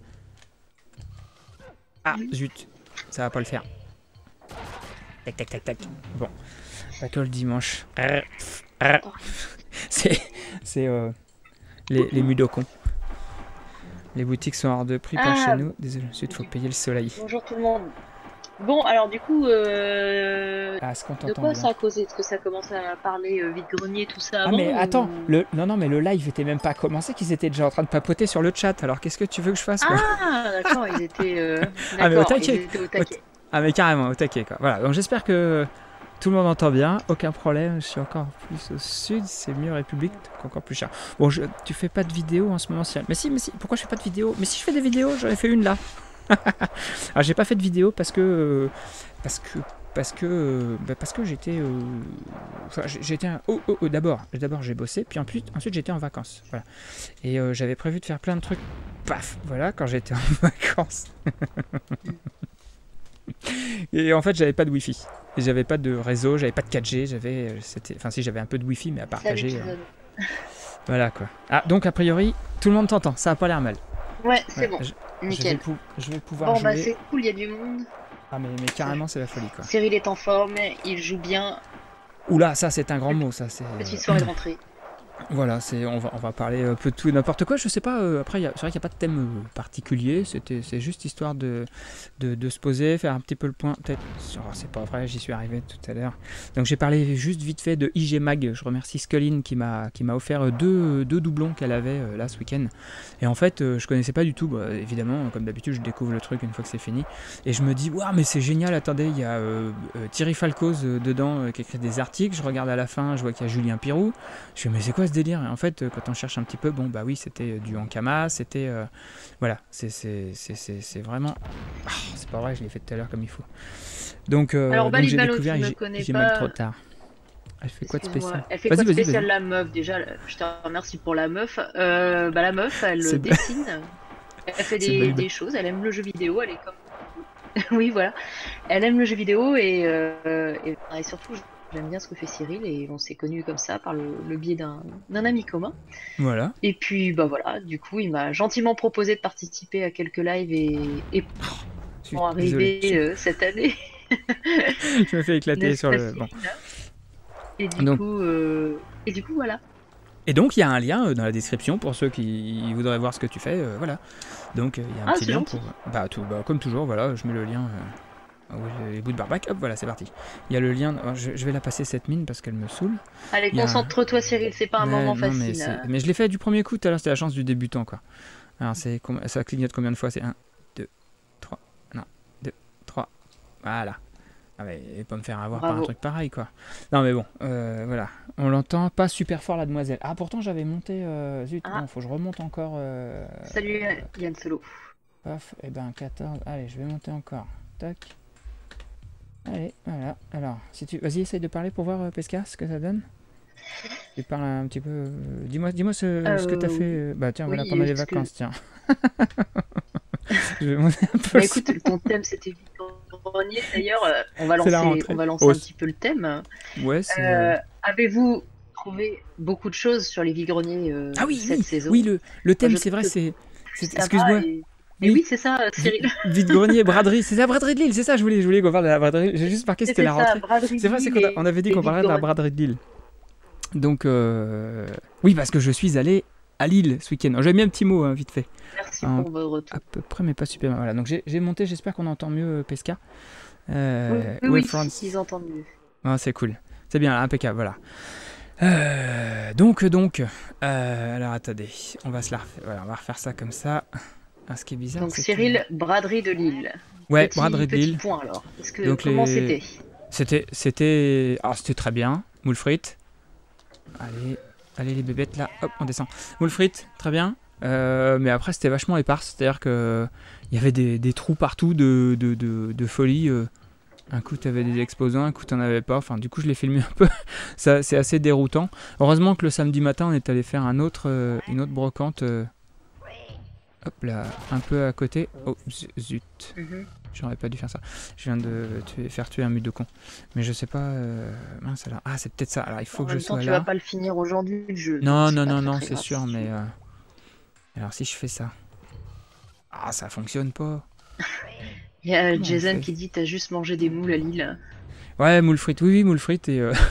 Ah, zut. Ça va pas le faire. Tac, tac, tac, tac. Bon. Pas que le dimanche. C'est... C'est... Euh, les, les mudokons. Les boutiques sont hors de prix par Ah. chez nous. Désolé, ensuite, faut payer le soleil. Bonjour tout le monde. Bon, alors du coup, euh, Ah, est-ce qu'on de t'entend quoi bien? ça a causé? Est-ce que ça commence à parler euh, vide-grenier, tout ça Ah avant mais ou- attends, le... non non mais le live était même pas commencé, qu'ils étaient déjà en train de papoter sur le chat, alors qu'est-ce que tu veux que je fasse quoi? Ah, d'accord, ils étaient... euh, Ah, mais au d'accord, taquet. ils étaient au taquet. Ah mais carrément, au taquet quoi. Voilà, donc j'espère que tout le monde entend bien, aucun problème, je suis encore plus au sud, c'est mieux République, donc encore plus cher. Bon, je... tu fais pas de vidéo en ce moment, Cyril? Mais si, mais si, pourquoi je fais pas de vidéo? Mais si je fais des vidéos, j'en ai fait une là. Alors j'ai pas fait de vidéo parce que... euh, Parce que... Parce que, euh, bah, parce que j'étais, euh, enfin, j'ai- j'étais, un- oh, oh, oh, d'abord, d'abord j'ai bossé, puis ensuite, ensuite j'étais en vacances, voilà. Et euh, j'avais prévu de faire plein de trucs, paf, voilà, quand j'étais en vacances. Et en fait, j'avais pas de wifi, et j'avais pas de réseau, j'avais pas de quatre G, j'avais, euh, c'était, enfin si j'avais un peu de wifi, mais à Salut, partager, euh, Jason. voilà quoi. Ah donc a priori, tout le monde t'entend, ça a pas l'air mal. Ouais, c'est Ouais, bon, je, je vais nickel. pou- je vais pouvoir Bon, bah jouer. c'est cool, il y a du monde. Ah mais, mais carrément c'est la folie quoi. Cyril est en forme, il joue bien. Oula, ça c'est un grand mot, ça c'est. Petite soirée de rentrée. Voilà, c'est, on, va, on va parler un peu de tout et n'importe quoi. Je sais pas, euh, après, y a- c'est vrai qu'il n'y a pas de thème euh, particulier. C'était, c'est juste histoire de, de, de se poser, faire un petit peu le point. Peut-être, oh, c'est pas vrai, j'y suis arrivé tout à l'heure. Donc j'ai parlé juste vite fait de I G Mag. Je remercie Scullin qui m'a, qui m'a offert deux, deux doublons qu'elle avait euh, là ce week-end. Et en fait, euh, je connaissais pas du tout. Bah, évidemment, comme d'habitude, je découvre le truc une fois que c'est fini. Et je me dis, waouh, mais c'est génial. Attendez, il y a euh, euh, Thierry Falcoz euh, dedans euh, qui écrit des articles. Je regarde à la fin, je vois qu'il y a Julien Pirou. Je fais, mais c'est quoi ce délire? Et en fait, euh, quand on cherche un petit peu, bon, bah oui, c'était euh, du Ankama, c'était. Euh, voilà, c'est, c'est, c'est, c'est, c'est vraiment. Ah, c'est pas vrai, je l'ai fait tout à l'heure comme il faut. Donc, euh, Alors, donc j'ai Balibalo, découvert tu ne j'ai, connais j'ai mal pas. trop tard. Elle fait quoi de Excuse-moi. spécial? Elle fait Vas-y, quoi de vas-y, spécial vas-y. la meuf déjà? Je te remercie pour la meuf. Euh, bah, la meuf, elle C'est, dessine. Elle fait c'est des, Balibalo. des choses. Elle aime le jeu vidéo. Elle est comme. Oui, voilà. Elle aime le jeu vidéo et, euh, et, et surtout, j'aime bien ce que fait Cyril et on s'est connus comme ça par le, le biais d'un d'un ami commun. Voilà. Et puis, bah voilà, du coup, il m'a gentiment proposé de participer à quelques lives et, et Je suis pour désolé. Je, arriver euh, cette année, je me fais éclater n'est-ce sur pas le. Bon. Cyril? Et du Donc, coup, euh, et du coup, voilà. et donc, il y a un lien euh, dans la description pour ceux qui voudraient voir ce que tu fais. Euh, voilà. Donc, euh, il y a un Ah, petit c'est lien gentil. pour. Bah, tout, bah, comme toujours, voilà, je mets le lien. Euh, oui, les bouts de barbac, hop, voilà, c'est parti. Il y a le lien. Alors, je, je vais la passer cette mine parce qu'elle me saoule. Allez, Il y a un. concentre-toi, Cyril, c'est pas un Ouais, moment non, mais, facile. c'est... euh. mais je l'ai fait du premier coup, tout à l'heure, c'était la chance du débutant, quoi. Alors, c'est... ça clignote combien de fois? C'est un, deux, trois. Non, deux, trois. Voilà. Ah, mais il va pas me faire avoir par un Bravo. truc pareil, quoi. Non, mais bon, euh, voilà. On l'entend pas super fort, la demoiselle. Ah, pourtant, j'avais monté. Euh... Zut, Ah, non, faut que je remonte encore. Euh... salut Yann Solo. Paf, et ben quatorze. Allez, je vais monter encore. Tac. Allez, voilà. Alors, si tu. Vas-y, essaye de parler pour voir, euh, Pesca, ce que ça donne. Tu parles un petit peu. euh, Dis-moi, dis-moi ce, ce que t'as Euh, fait. euh, Bah tiens, voilà, oui, pendant les ce que... vacances, tiens. Je vais monter un peu Bah le écoute, son. ton thème c'était vide-grenier. D'ailleurs, euh, on va C'est la lancer, on rentrée. va lancer Oh, un c'est- petit peu le thème. ouais, c'est. euh, Euh, avez-vous trouvé beaucoup de choses sur les vide-greniers euh, Ah oui, cette oui, saison? oui, le, le Moi, thème, je c'est trouve vrai, que c'est. plus c'est- ça va Excuse-moi. et... Et oui, Oui, c'est ça, vi- Cyril. vide-grenier, braderie. C'est la braderie de Lille, c'est ça, je voulais, je voulais qu'on parle de la braderie. J'ai juste marqué, c'était C'était la ça, rentrée. braderie C'est de vrai, c'est Lille qu'on a- on et, avait dit et qu'on parlerait de la vide-grenier. braderie de Lille. Donc, euh, oui, parce que je suis allé à Lille ce week-end. J'ai mis un petit mot, hein, vite fait. Merci Un- pour votre retour. à peu près, mais pas super. Voilà, donc j'ai j'ai monté, j'espère qu'on entend mieux euh, Pesca. Oui, Euh, oui, ouais, oui, France. ils entendent mieux. Ah, c'est cool. C'est bien, impeccable, voilà. Euh, donc, donc, euh, alors attendez, on va se la refaire. Voilà, on va refaire ça comme ça. Ah, ce qui est bizarre, Donc c'est que... Cyril, braderie de Lille. Ouais, Petit, braderie de petit Lille. point alors. Est-ce que Donc comment les... c'était? C'était, c'était... Alors c'était très bien. Moule frites. Allez, allez les bébêtes là. Hop, on descend. Moule frites, très bien. Euh, mais après c'était vachement épars. C'est-à-dire que il y avait des, des trous partout de, de, de, de folie. euh. Un coup t'avais des exposants, un coup t'en avais pas. Enfin du coup je l'ai filmé un peu. Ça, c'est assez déroutant. Heureusement que le samedi matin on est allé faire un autre, euh, une autre brocante. euh, Hop là, un peu à côté. Oh zu- zut. Mhm. J'aurais pas dû faire ça. Je viens de tuer- faire tuer un mute de con. Mais je sais pas. euh, Mince alors. Ah, c'est peut-être ça. Alors il faut En que je même temps, sois tu là. vas pas le finir aujourd'hui le jeu. Non, donc c'est non, pas non, très, non, très c'est grave sûr, si tu mais. veux. euh, Alors si je fais ça. Ah, ça fonctionne pas. Il y a Comment on Jason fait? qui dit t'as juste mangé des moules à Lille. Ouais, moule frites. Oui, oui, moule frites et. euh,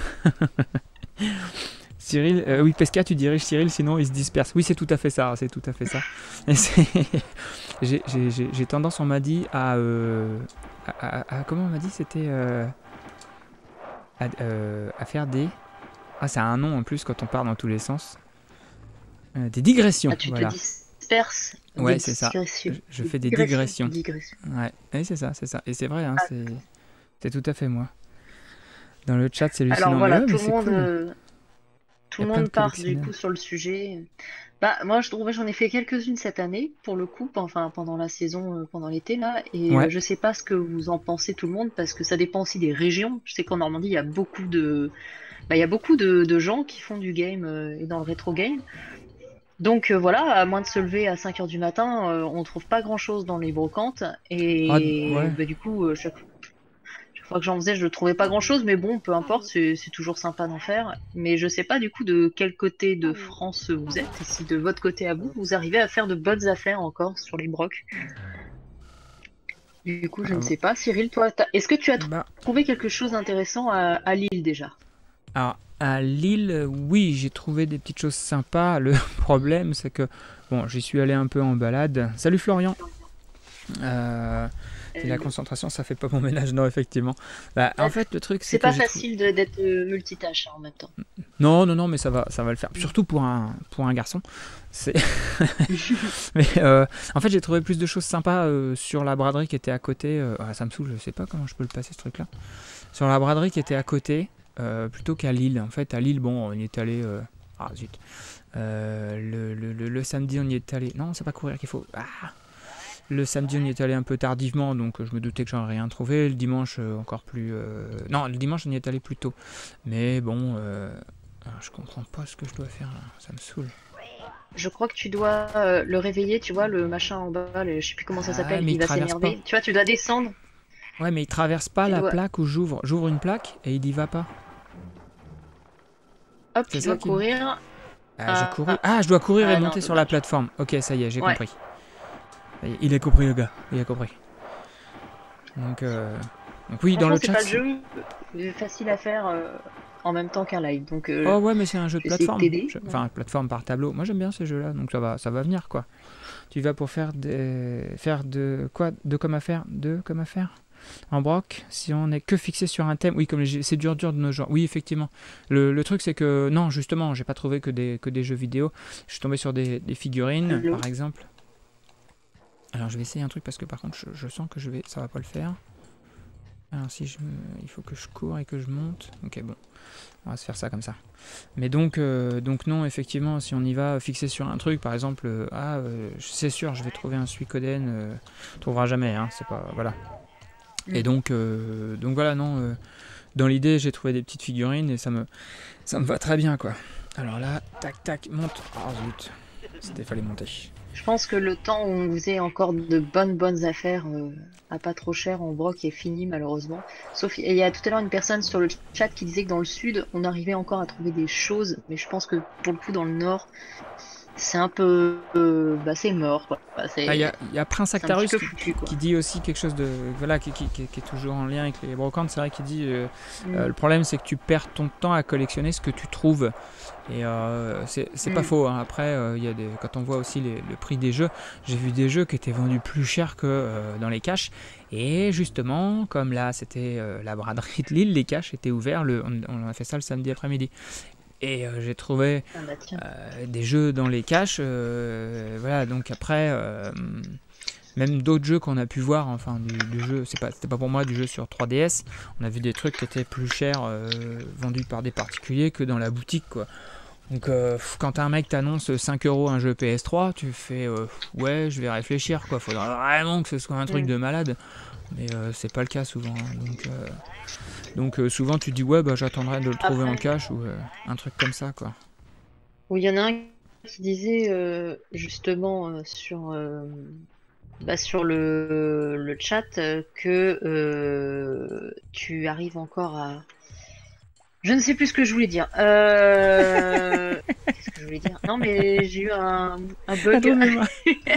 Cyril, euh, oui, Pesca, tu diriges Cyril, sinon il se disperse. Oui, c'est tout à fait ça, c'est tout à fait ça. Et c'est- J'ai j'ai- j'ai- j'ai tendance, on m'a dit, à, euh, à, à- à- comment on m'a dit, c'était euh, à, euh, à faire des... Ah, c'est un nom en plus quand on part dans tous les sens. Euh, des digressions, Ah, tu voilà. te disperses. Ouais, Des c'est ça. digressions. Je, je Des fais des digressions. digressions. Digressions. Ouais, oui, c'est ça, c'est ça. Et c'est vrai, hein, Ah, c'est c'est tout à fait moi. Dans le chat, c'est alors hallucinant. Mais voilà, ouais, mais tout le c'est monde, cool. euh, tout Il y le a plein de monde part du collectionneurs. coup sur le sujet. Bah moi je trouve j'en ai fait quelques-unes cette année pour le coup, enfin pendant la saison, euh, pendant l'été là, et euh, Ouais, je sais pas ce que vous en pensez tout le monde parce que ça dépend aussi des régions. Je sais qu'en Normandie il y a beaucoup de, bah, il y a beaucoup de, de gens qui font du game euh, et dans le rétro game. Donc euh, voilà, à moins de se lever à cinq heures du matin, euh, on trouve pas grand-chose dans les brocantes ah, d- et ouais. bah, du coup euh, chaque chaque fois que j'en faisais, je trouvais pas grand-chose, mais bon, peu importe, c'est c'est toujours sympa d'en faire. Mais je sais pas du coup de quel côté de France vous êtes, et si de votre côté à vous, vous arrivez à faire de bonnes affaires encore sur les brocs. Du coup, je Ah, ne bon. sais pas. Cyril, toi, t'as- est-ce que tu as Bah, trouvé quelque chose d'intéressant à, à Lille déjà? alors, À Lille, euh, oui, j'ai trouvé des petites choses sympas. Le problème, c'est que bon, j'y suis allé un peu en balade. Salut Florian. Euh, et la Euh, concentration, ça fait pas mon ménage, non, effectivement. Bah, en Ouais. fait, le truc, C'est c'est que pas j'ai trouvé. facile de- d'être euh, multitâche hein, en même temps. Non, non, non, mais ça va, ça va le faire. Surtout pour un, pour un garçon. C'est. Mais euh, en fait, j'ai trouvé plus de choses sympas euh, sur la braderie qui était à côté. euh, ah, ça me saoule, je sais pas comment je peux le passer ce truc-là. Sur la braderie qui était à côté, euh, plutôt qu'à Lille. En fait, à Lille, bon, on y est allé. euh, Ah zut. Euh, le, le- le- le samedi, on y est allé. Non, c'est pas courir qu'il faut. Ah. Le samedi, on y est allé un peu tardivement, donc euh, je me doutais que j'en rien trouvé. Le dimanche, euh, encore plus. euh, Non, le dimanche, on y est allé plus tôt. Mais bon, euh, ah, je comprends pas ce que je dois faire là. Ça me saoule. Je crois que tu dois euh, le réveiller, tu vois, le machin en bas, le- je sais plus comment ça Ah, s'appelle, mais il il va traverse pas. s'énerver. Tu vois, tu dois descendre. Ouais, mais il traverse pas Tu la dois, plaque où j'ouvre. J'ouvre une plaque et il y va pas. hop, C'est tu ça dois qui me. courir. Ah, j'ai Ah, couru. ah, Ah, je dois courir et ah non, monter sur la dommage. plateforme. Ok, ça y est, j'ai Ouais. compris. Ça y est, il a compris, le gars. Il a compris. Donc, euh, donc oui, dans Franchement, le c'est chat. pas le c'est- jeu euh, facile à faire euh, en même temps qu'un live. Donc, euh, Oh ouais, mais c'est un jeu de je vais essayer de plateforme. t'aider. Je- Ouais. Enfin, plateforme par tableau. Moi, j'aime bien ces jeux-là, donc ça va, ça va venir, quoi. Tu vas pour faire des, faire de quoi, de comme à faire, de comme à faire. En broc, si on n'est que fixé sur un thème, oui, comme les jeux- c'est dur, dur de nos genres. Oui, effectivement. Le, le truc, c'est que non, justement, j'ai pas trouvé que des, que des jeux vidéo. Je suis tombé sur des, des figurines, Allô? par exemple. Alors, je vais essayer un truc parce que par contre, je, je sens que je vais, ça va pas le faire. Alors, si je, me- il faut que je cours et que je monte. Ok, bon, on va se faire ça comme ça. Mais donc, euh, donc non, effectivement, si on y va fixé sur un truc, par exemple, euh, ah, euh, c'est sûr, je vais trouver un Suikoden, euh, on trouvera jamais, hein, c'est pas, voilà. Et Mm. donc, euh, donc voilà, non, euh, dans l'idée, j'ai trouvé des petites figurines et ça me, ça me va très bien, quoi. Alors là, tac, tac, monte. Oh zut, c'était fallait monter. Je pense que le temps où on faisait encore de bonnes bonnes affaires euh, à pas trop cher en broc est fini malheureusement. Sauf il y a tout à l'heure une personne sur le chat qui disait que dans le sud on arrivait encore à trouver des choses, mais je pense que pour le coup dans le nord c'est un peu euh, bah c'est mort quoi. Bah, Ah, il y c'est a, il y a Prince c'est un petit Actarus peu qui, foutu quoi. qui dit aussi quelque chose de. Voilà, qui, qui- qui- qui est toujours en lien avec les brocantes. C'est vrai qu'il dit euh, euh, Mm. le problème, c'est que tu perds ton temps à collectionner ce que tu trouves. Et euh, c'est c'est pas Mm. faux, hein. Après, euh, il y a des, quand on voit aussi les- le prix des jeux, j'ai vu des jeux qui étaient vendus plus cher que euh, dans les caches. Et justement, comme là, c'était euh, la braderie de Lille, les caches étaient ouverts. Le, on, on a fait ça le samedi après-midi. Et euh, j'ai trouvé Ah bah tiens. euh, des jeux dans les caches. euh, voilà, donc après, euh, même d'autres jeux qu'on a pu voir, enfin, du, du jeu, c'est pas, c'était pas pour moi, du jeu sur trois D S. On a vu des trucs qui étaient plus chers euh, vendus par des particuliers que dans la boutique, quoi. Donc, euh, pff, quand un mec t'annonce cinq euros un jeu P S trois, tu fais euh, ouais, je vais réfléchir, quoi. Faudra vraiment que ce soit un truc Mm. de malade. Mais euh, c'est pas le cas souvent, hein. Donc, euh, donc euh, souvent tu dis ouais, bah j'attendrai de le trouver en Après, cache ou euh, un truc comme ça, quoi. oui, il y en a un qui disait euh, justement euh, sur euh, bah, sur le, le chat euh, que euh, tu arrives encore à. Je ne sais plus ce que je voulais dire. Euh... Qu'est-ce que je voulais dire? Non, mais j'ai eu un, un Ah, trop bug. de mémoire.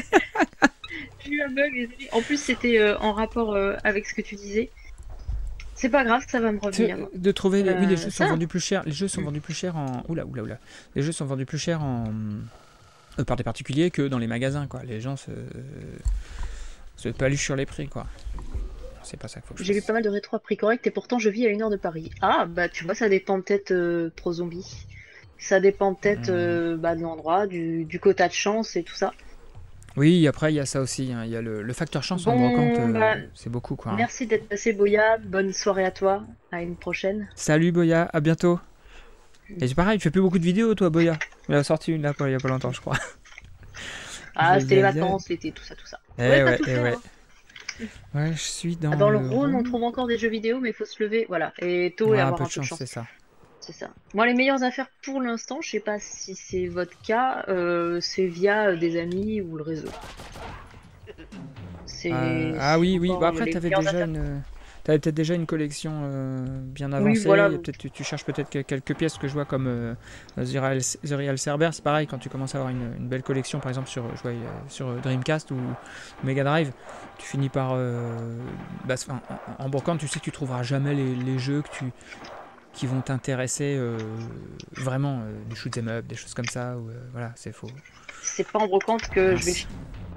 J'ai eu un bug, désolé. En plus, c'était euh, en rapport euh, avec ce que tu disais. C'est pas grave, ça va me revenir. De, de trouver les, oui, les Euh, jeux sont ça. vendus plus cher, les jeux sont Mm. vendus plus cher en oula oula oula. Les jeux sont vendus plus cher en euh, par des particuliers que dans les magasins, quoi. Les gens se se paluchent sur les prix, quoi. C'est pas ça qu'il faut que je J'ai vu fasse. pas mal de rétro à prix correct et pourtant je vis à une heure de Paris. Ah, bah tu vois, ça dépend peut-être euh, Pro Zombie. Ça dépend peut-être Hmm. euh, bah, de l'endroit, du, du quota de chance et tout ça. Oui, après il y a ça aussi, hein. Il y a le, le facteur chance en brocante, Bon, euh, bah, c'est beaucoup, quoi, hein. merci d'être passé, Boya. Bonne soirée à toi. À une prochaine. Salut Boya, à bientôt. Et c'est pareil, tu fais plus beaucoup de vidéos, toi, Boya. Il a sorti une là, il y a pas longtemps, je crois. Ah, Aïe, c'était les aïe, aïe. vacances, l'été, tout ça, tout ça. Eh Ouais, t'as ouais, tout eh fait, ouais. hein. Ouais, je suis dans, Ah, dans le le Rhône, on Rhône. trouve encore des jeux vidéo, mais il faut se lever, voilà, et tôt Ouais, et un avoir peu un de peu de chance, chance. c'est ça. C'est ça. Moi, les meilleures affaires pour l'instant, je sais pas si c'est votre cas, euh, c'est via euh, des amis ou le réseau. C'est Euh, ah oui, c'est oui. encore Bah après, les tu avais meilleures déjà affaires. une, t'avais peut-être déjà une collection euh, bien Oui, avancée. voilà. Et peut-être tu, tu cherches peut-être que- quelques pièces que je vois comme euh, The Real, The Real Cerber. C'est pareil quand tu commences à avoir une, une belle collection, par exemple sur, je vois, euh, sur Dreamcast ou Mega Drive, tu finis par, euh, bah, c'est- en, en, en brocante, tu sais que tu trouveras jamais les, les jeux que tu qui vont t'intéresser euh, vraiment, euh, du shoot 'em up, des choses comme ça. Ou, euh, voilà, c'est faux. C'est pas en brocante que Mince. je vais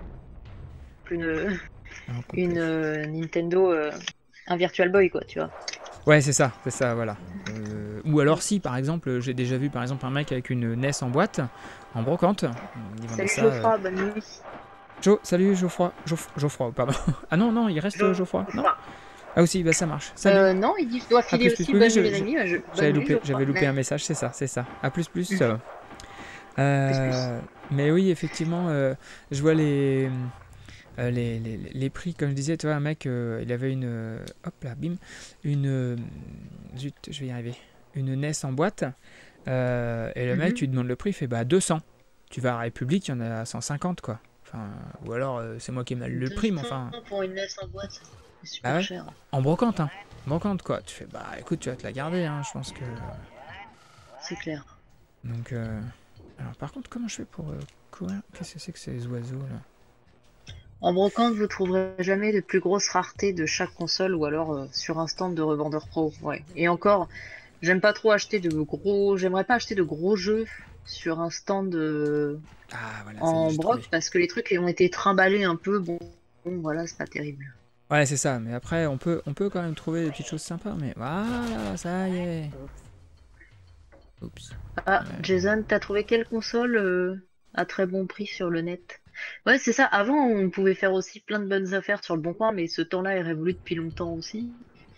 une, Non, une euh, Nintendo, euh, un Virtual Boy, quoi, tu vois. Ouais, c'est ça, c'est ça, voilà. Euh, ou alors si, par exemple, j'ai déjà vu par exemple un mec avec une N E S en boîte, en brocante. Il vendait Salut ça, Geoffroy, euh, bonne nuit. Jo, salut Geoffroy, Geoff- Geoffroy, pardon. Ah non, non, il reste Jo- Geoffroy. Non. Geoffroy. Ah aussi, bah ça marche. Salut. Euh, non, il dit je dois filer plus, plus, aussi, oui, bonne je- nuit les je- amis. Bah, je- J'avais bonne nuit, loupé, Geoffroy. j'avais loupé Mais- un message, c'est ça, c'est ça. À plus plus. Mhm. euh. Euh, mais oui, effectivement, euh, je vois les, euh, les, les, les prix, comme je disais, tu vois, un mec, euh, il avait une, euh, hop là, bim, une, euh, zut, je vais y arriver, une N E S en boîte, euh, et le mec, Mhm. tu lui demandes le prix, il fait bah deux cents. Tu vas à République, il y en a à cent cinquante, quoi. Enfin, ou alors, euh, c'est moi qui ai mal le prix, mais enfin, deux cents pour une N E S en boîte, c'est super Ah ouais cher. en brocante, hein. Brocante, quoi. Tu fais, bah écoute, tu vas te la garder, hein, je pense que. C'est clair. Donc, euh, alors par contre, comment je fais pour euh, courir? Qu'est-ce que c'est que ces oiseaux là? En brocante, vous trouverez jamais de plus grosse rareté de chaque console ou alors euh, sur un stand de revendeur pro. Ouais. Et encore, j'aime pas trop acheter de gros. J'aimerais pas acheter de gros jeux sur un stand euh, Ah voilà, ça y est, en j'ai broc trouvé. parce que les trucs ont été trimballés un peu. Bon, bon voilà, c'est pas terrible. Ouais, c'est ça, mais après, on peut, on peut quand même trouver des petites choses sympas, mais voilà, ça y est. Oups. Ah, Ouais. Jason, t'as trouvé quelle console euh, à très bon prix sur le net? Ouais, c'est ça. Avant, on pouvait faire aussi plein de bonnes affaires sur le Bon Coin, mais ce temps-là est révolu depuis longtemps aussi.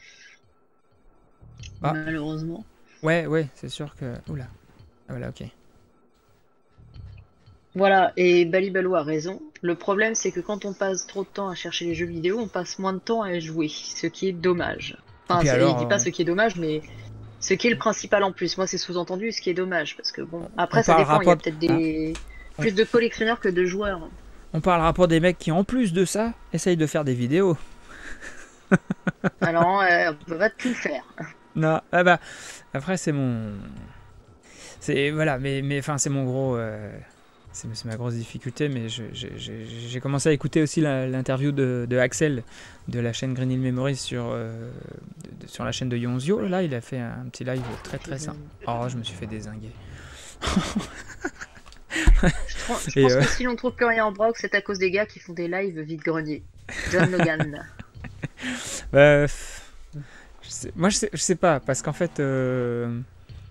Ah. Malheureusement. Ouais, ouais, c'est sûr que. Oula. Ah voilà, ok. Voilà, et Balibalou a raison. Le problème, c'est que quand on passe trop de temps à chercher les jeux vidéo, on passe moins de temps à y jouer, ce qui est dommage. Enfin, puis c'est- alors, il dit pas euh, ce qui est dommage, mais ce qui est le principal en plus. Moi, c'est sous-entendu ce qui est dommage, parce que bon, après, On ça parlera dépend. Il y a pas- peut-être des On- plus de collectionneurs que de joueurs. On parlera pas des mecs qui, en plus de ça, essayent de faire des vidéos. Alors, euh, on peut pas tout faire. Non, ah bah, après, c'est mon. C'est. Voilà, mais, mais enfin, c'est mon gros. euh, C'est c'est ma grosse difficulté, mais je- je- j'ai j'ai commencé à écouter aussi la- l'interview de, de Axel de la chaîne Green Hill Memories sur, euh, de- de- sur la chaîne de Yonzio. Là, il a fait un petit live très très simple. Oh, je me suis fait dézinguer. Je, trouve- je Et, pense euh, que si l'on trouve plus rien en broc, c'est à cause des gars qui font des lives vide-grenier. John Logan. Bah, pff, je sais- moi, je sais, je sais pas, parce qu'en fait. euh,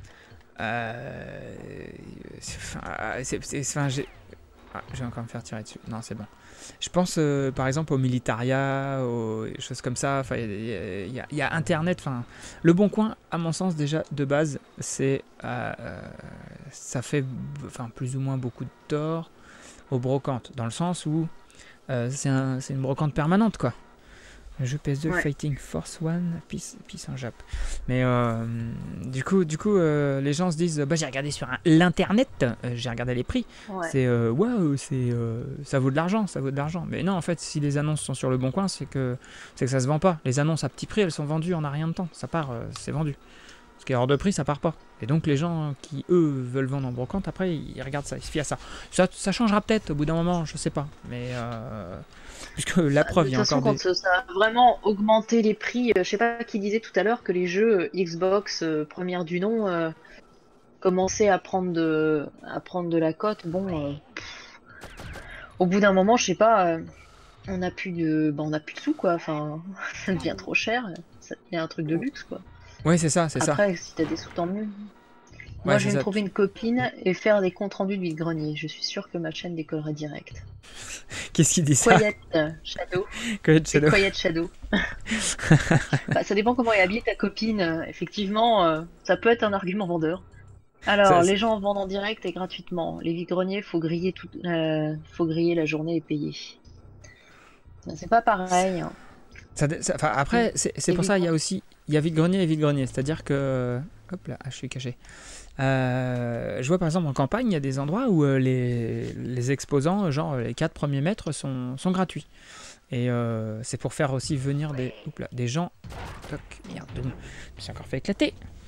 euh, c'est- enfin, c'est- c'est- enfin, j'ai. Ah, je vais encore me faire tirer dessus. Non, c'est bon. Je pense euh, par exemple au militaria, aux choses comme ça. Enfin, il y, a- il y a- il y a Internet. Enfin, le Bon Coin, à mon sens déjà de base, c'est euh, euh, ça fait, enfin plus ou moins beaucoup de tort aux brocantes, dans le sens où euh, c'est un, c'est une brocante permanente, quoi. Le jeu P S deux Ouais. Fighting Force One, Peace, Peace en Jap. Mais euh, du coup, du coup euh, les gens se disent bah, j'ai regardé sur un- l'internet, euh, j'ai regardé les prix. Ouais. C'est euh, waouh, c'est euh, ça vaut de l'argent, ça vaut de l'argent. Mais non, en fait, si les annonces sont sur le Bon Coin, c'est que c'est que ça se vend pas. Les annonces à petit prix, elles sont vendues en un rien de temps. Ça part, euh, c'est vendu. Ce qui est hors de prix, ça part pas. Et donc les gens qui eux veulent vendre en brocante, après ils regardent ça, ils se fient à ça. Ça, ça changera peut-être au bout d'un moment, je sais pas. Mais euh, puisque la Bah, preuve, de il y toute a façon, encore des. quand ça a vraiment augmenté les prix, euh, je sais pas qui disait tout à l'heure que les jeux euh, Xbox euh, première du nom euh, commençaient à prendre de à prendre de la cote. Bon, euh, pff, au bout d'un moment, je sais pas, euh, on a plus de, bah, on a plus de sous quoi. Enfin, ça devient trop cher. Ça devient un truc de luxe quoi. Oui, c'est ça, c'est ça. Après, si t'as des sous, tant mieux. Moi, Ouais, je c'est vais me ça. trouver une copine et faire des comptes rendus de vide-grenier. Je suis sûre que ma chaîne décollerait direct. Qu'est-ce qu'il dit ça? Quiet euh, Shadow. Quiet C'est Shadow. Quiet Shadow. Bah, ça dépend comment est habillée ta copine. euh, effectivement, euh, ça peut être un argument vendeur. Alors, Ça- les gens vendent en direct et gratuitement. Les vide-greniers, faut griller tout, euh, faut griller la journée et payer. Ben, c'est pas pareil. hein. Ça dé- ça- enfin, après, c'est c'est Et pour ça il y a vide-grenier. aussi il y a vide-grenier et vide-grenier. C'est-à-dire que. Hop là, ah, je suis caché. Euh, je vois par exemple en campagne, il y a des endroits où euh, les, les exposants, genre les quatre premiers mètres, sont, sont gratuits. Et euh, c'est pour faire aussi venir des, oups là, des gens. Toc, merde, boum, je me suis encore fait éclater.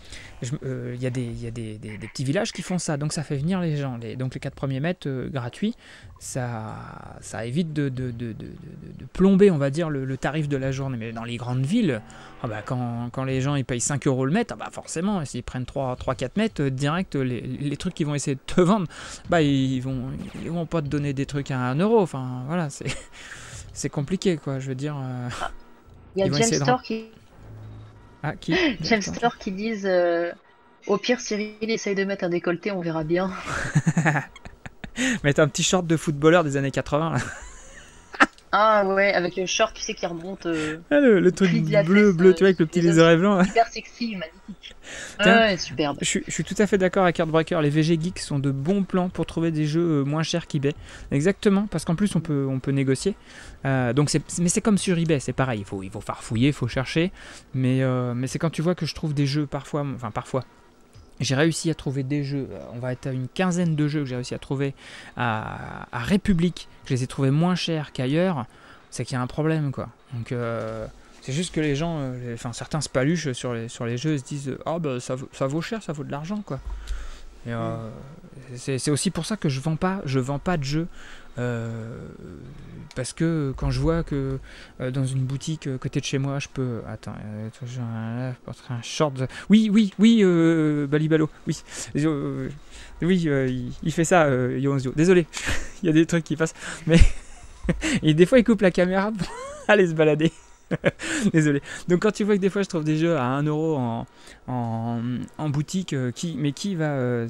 je- euh, il y a, des, il y a des, des- des petits villages qui font ça, donc ça fait venir les gens. Les- donc les quatre premiers mètres euh, gratuits, ça, ça évite de, de, de, de- de- de plomber, on va dire, le, le tarif de la journée. Mais dans les grandes villes, ah bah, quand, quand les gens ils payent cinq euros le mètre, ah bah forcément, s'ils prennent trois quatre mètres, euh, direct, les, les trucs qu'ils vont essayer de te vendre, bah, ils vont, ils vont pas te donner des trucs à un euro. Enfin, voilà, c'est c'est compliqué, quoi. Je veux dire, euh, Il y a ils vont James essayer de... Store qui, Ah, qui James Store qui disent euh, au pire, Cyril essaye de mettre un décolleté, on verra bien. Mettre un petit short de footballeur des années quatre-vingts, là. Ah ouais, avec le short, tu sais, qui remonte euh, Ah, le, le au truc pli de la bleu, fesse, bleu, euh, tu vois, avec le petit les hommes lézard blanc. hyper sexy, magnifique. Tiens. Ouais, ouais, superbe. Je, suis- je suis tout à fait d'accord avec Heartbreaker. Les V G Geeks sont de bons plans pour trouver des jeux euh, moins chers qu'eBay. Exactement, parce qu'en plus on peut, on peut négocier. Euh, donc c'est, mais c'est comme sur eBay, c'est pareil. Il faut, il faut farfouiller, il faut chercher. Mais, euh, mais c'est quand tu vois que je trouve des jeux parfois, enfin parfois. J'ai réussi à trouver des jeux, euh, on va être à une quinzaine de jeux que j'ai réussi à trouver à, à République. Je les ai trouvés moins chers qu'ailleurs. C'est qu'il y a un problème, quoi. Donc euh, c'est juste que les gens, euh, les- enfin certains se paluchent sur les, sur les jeux et se disent ah bah ça, vaut- ça vaut cher, ça vaut de l'argent, quoi. Et, euh, c'est, c'est aussi pour ça que je vends pas, je vends pas de jeux euh, parce que quand je vois que euh, dans une boutique euh, côté de chez moi, je peux attends, euh, toujours un, un short, de- oui oui oui euh, Balibalo, oui Euh, oui euh, il, il fait ça, euh, Yonzio. Désolé, il y a des trucs qui passent, mais et des fois il coupe la caméra pour aller se balader. Désolé. Donc quand tu vois que des fois je trouve des jeux à un euro en, en, en boutique, euh, qui, mais qui va euh,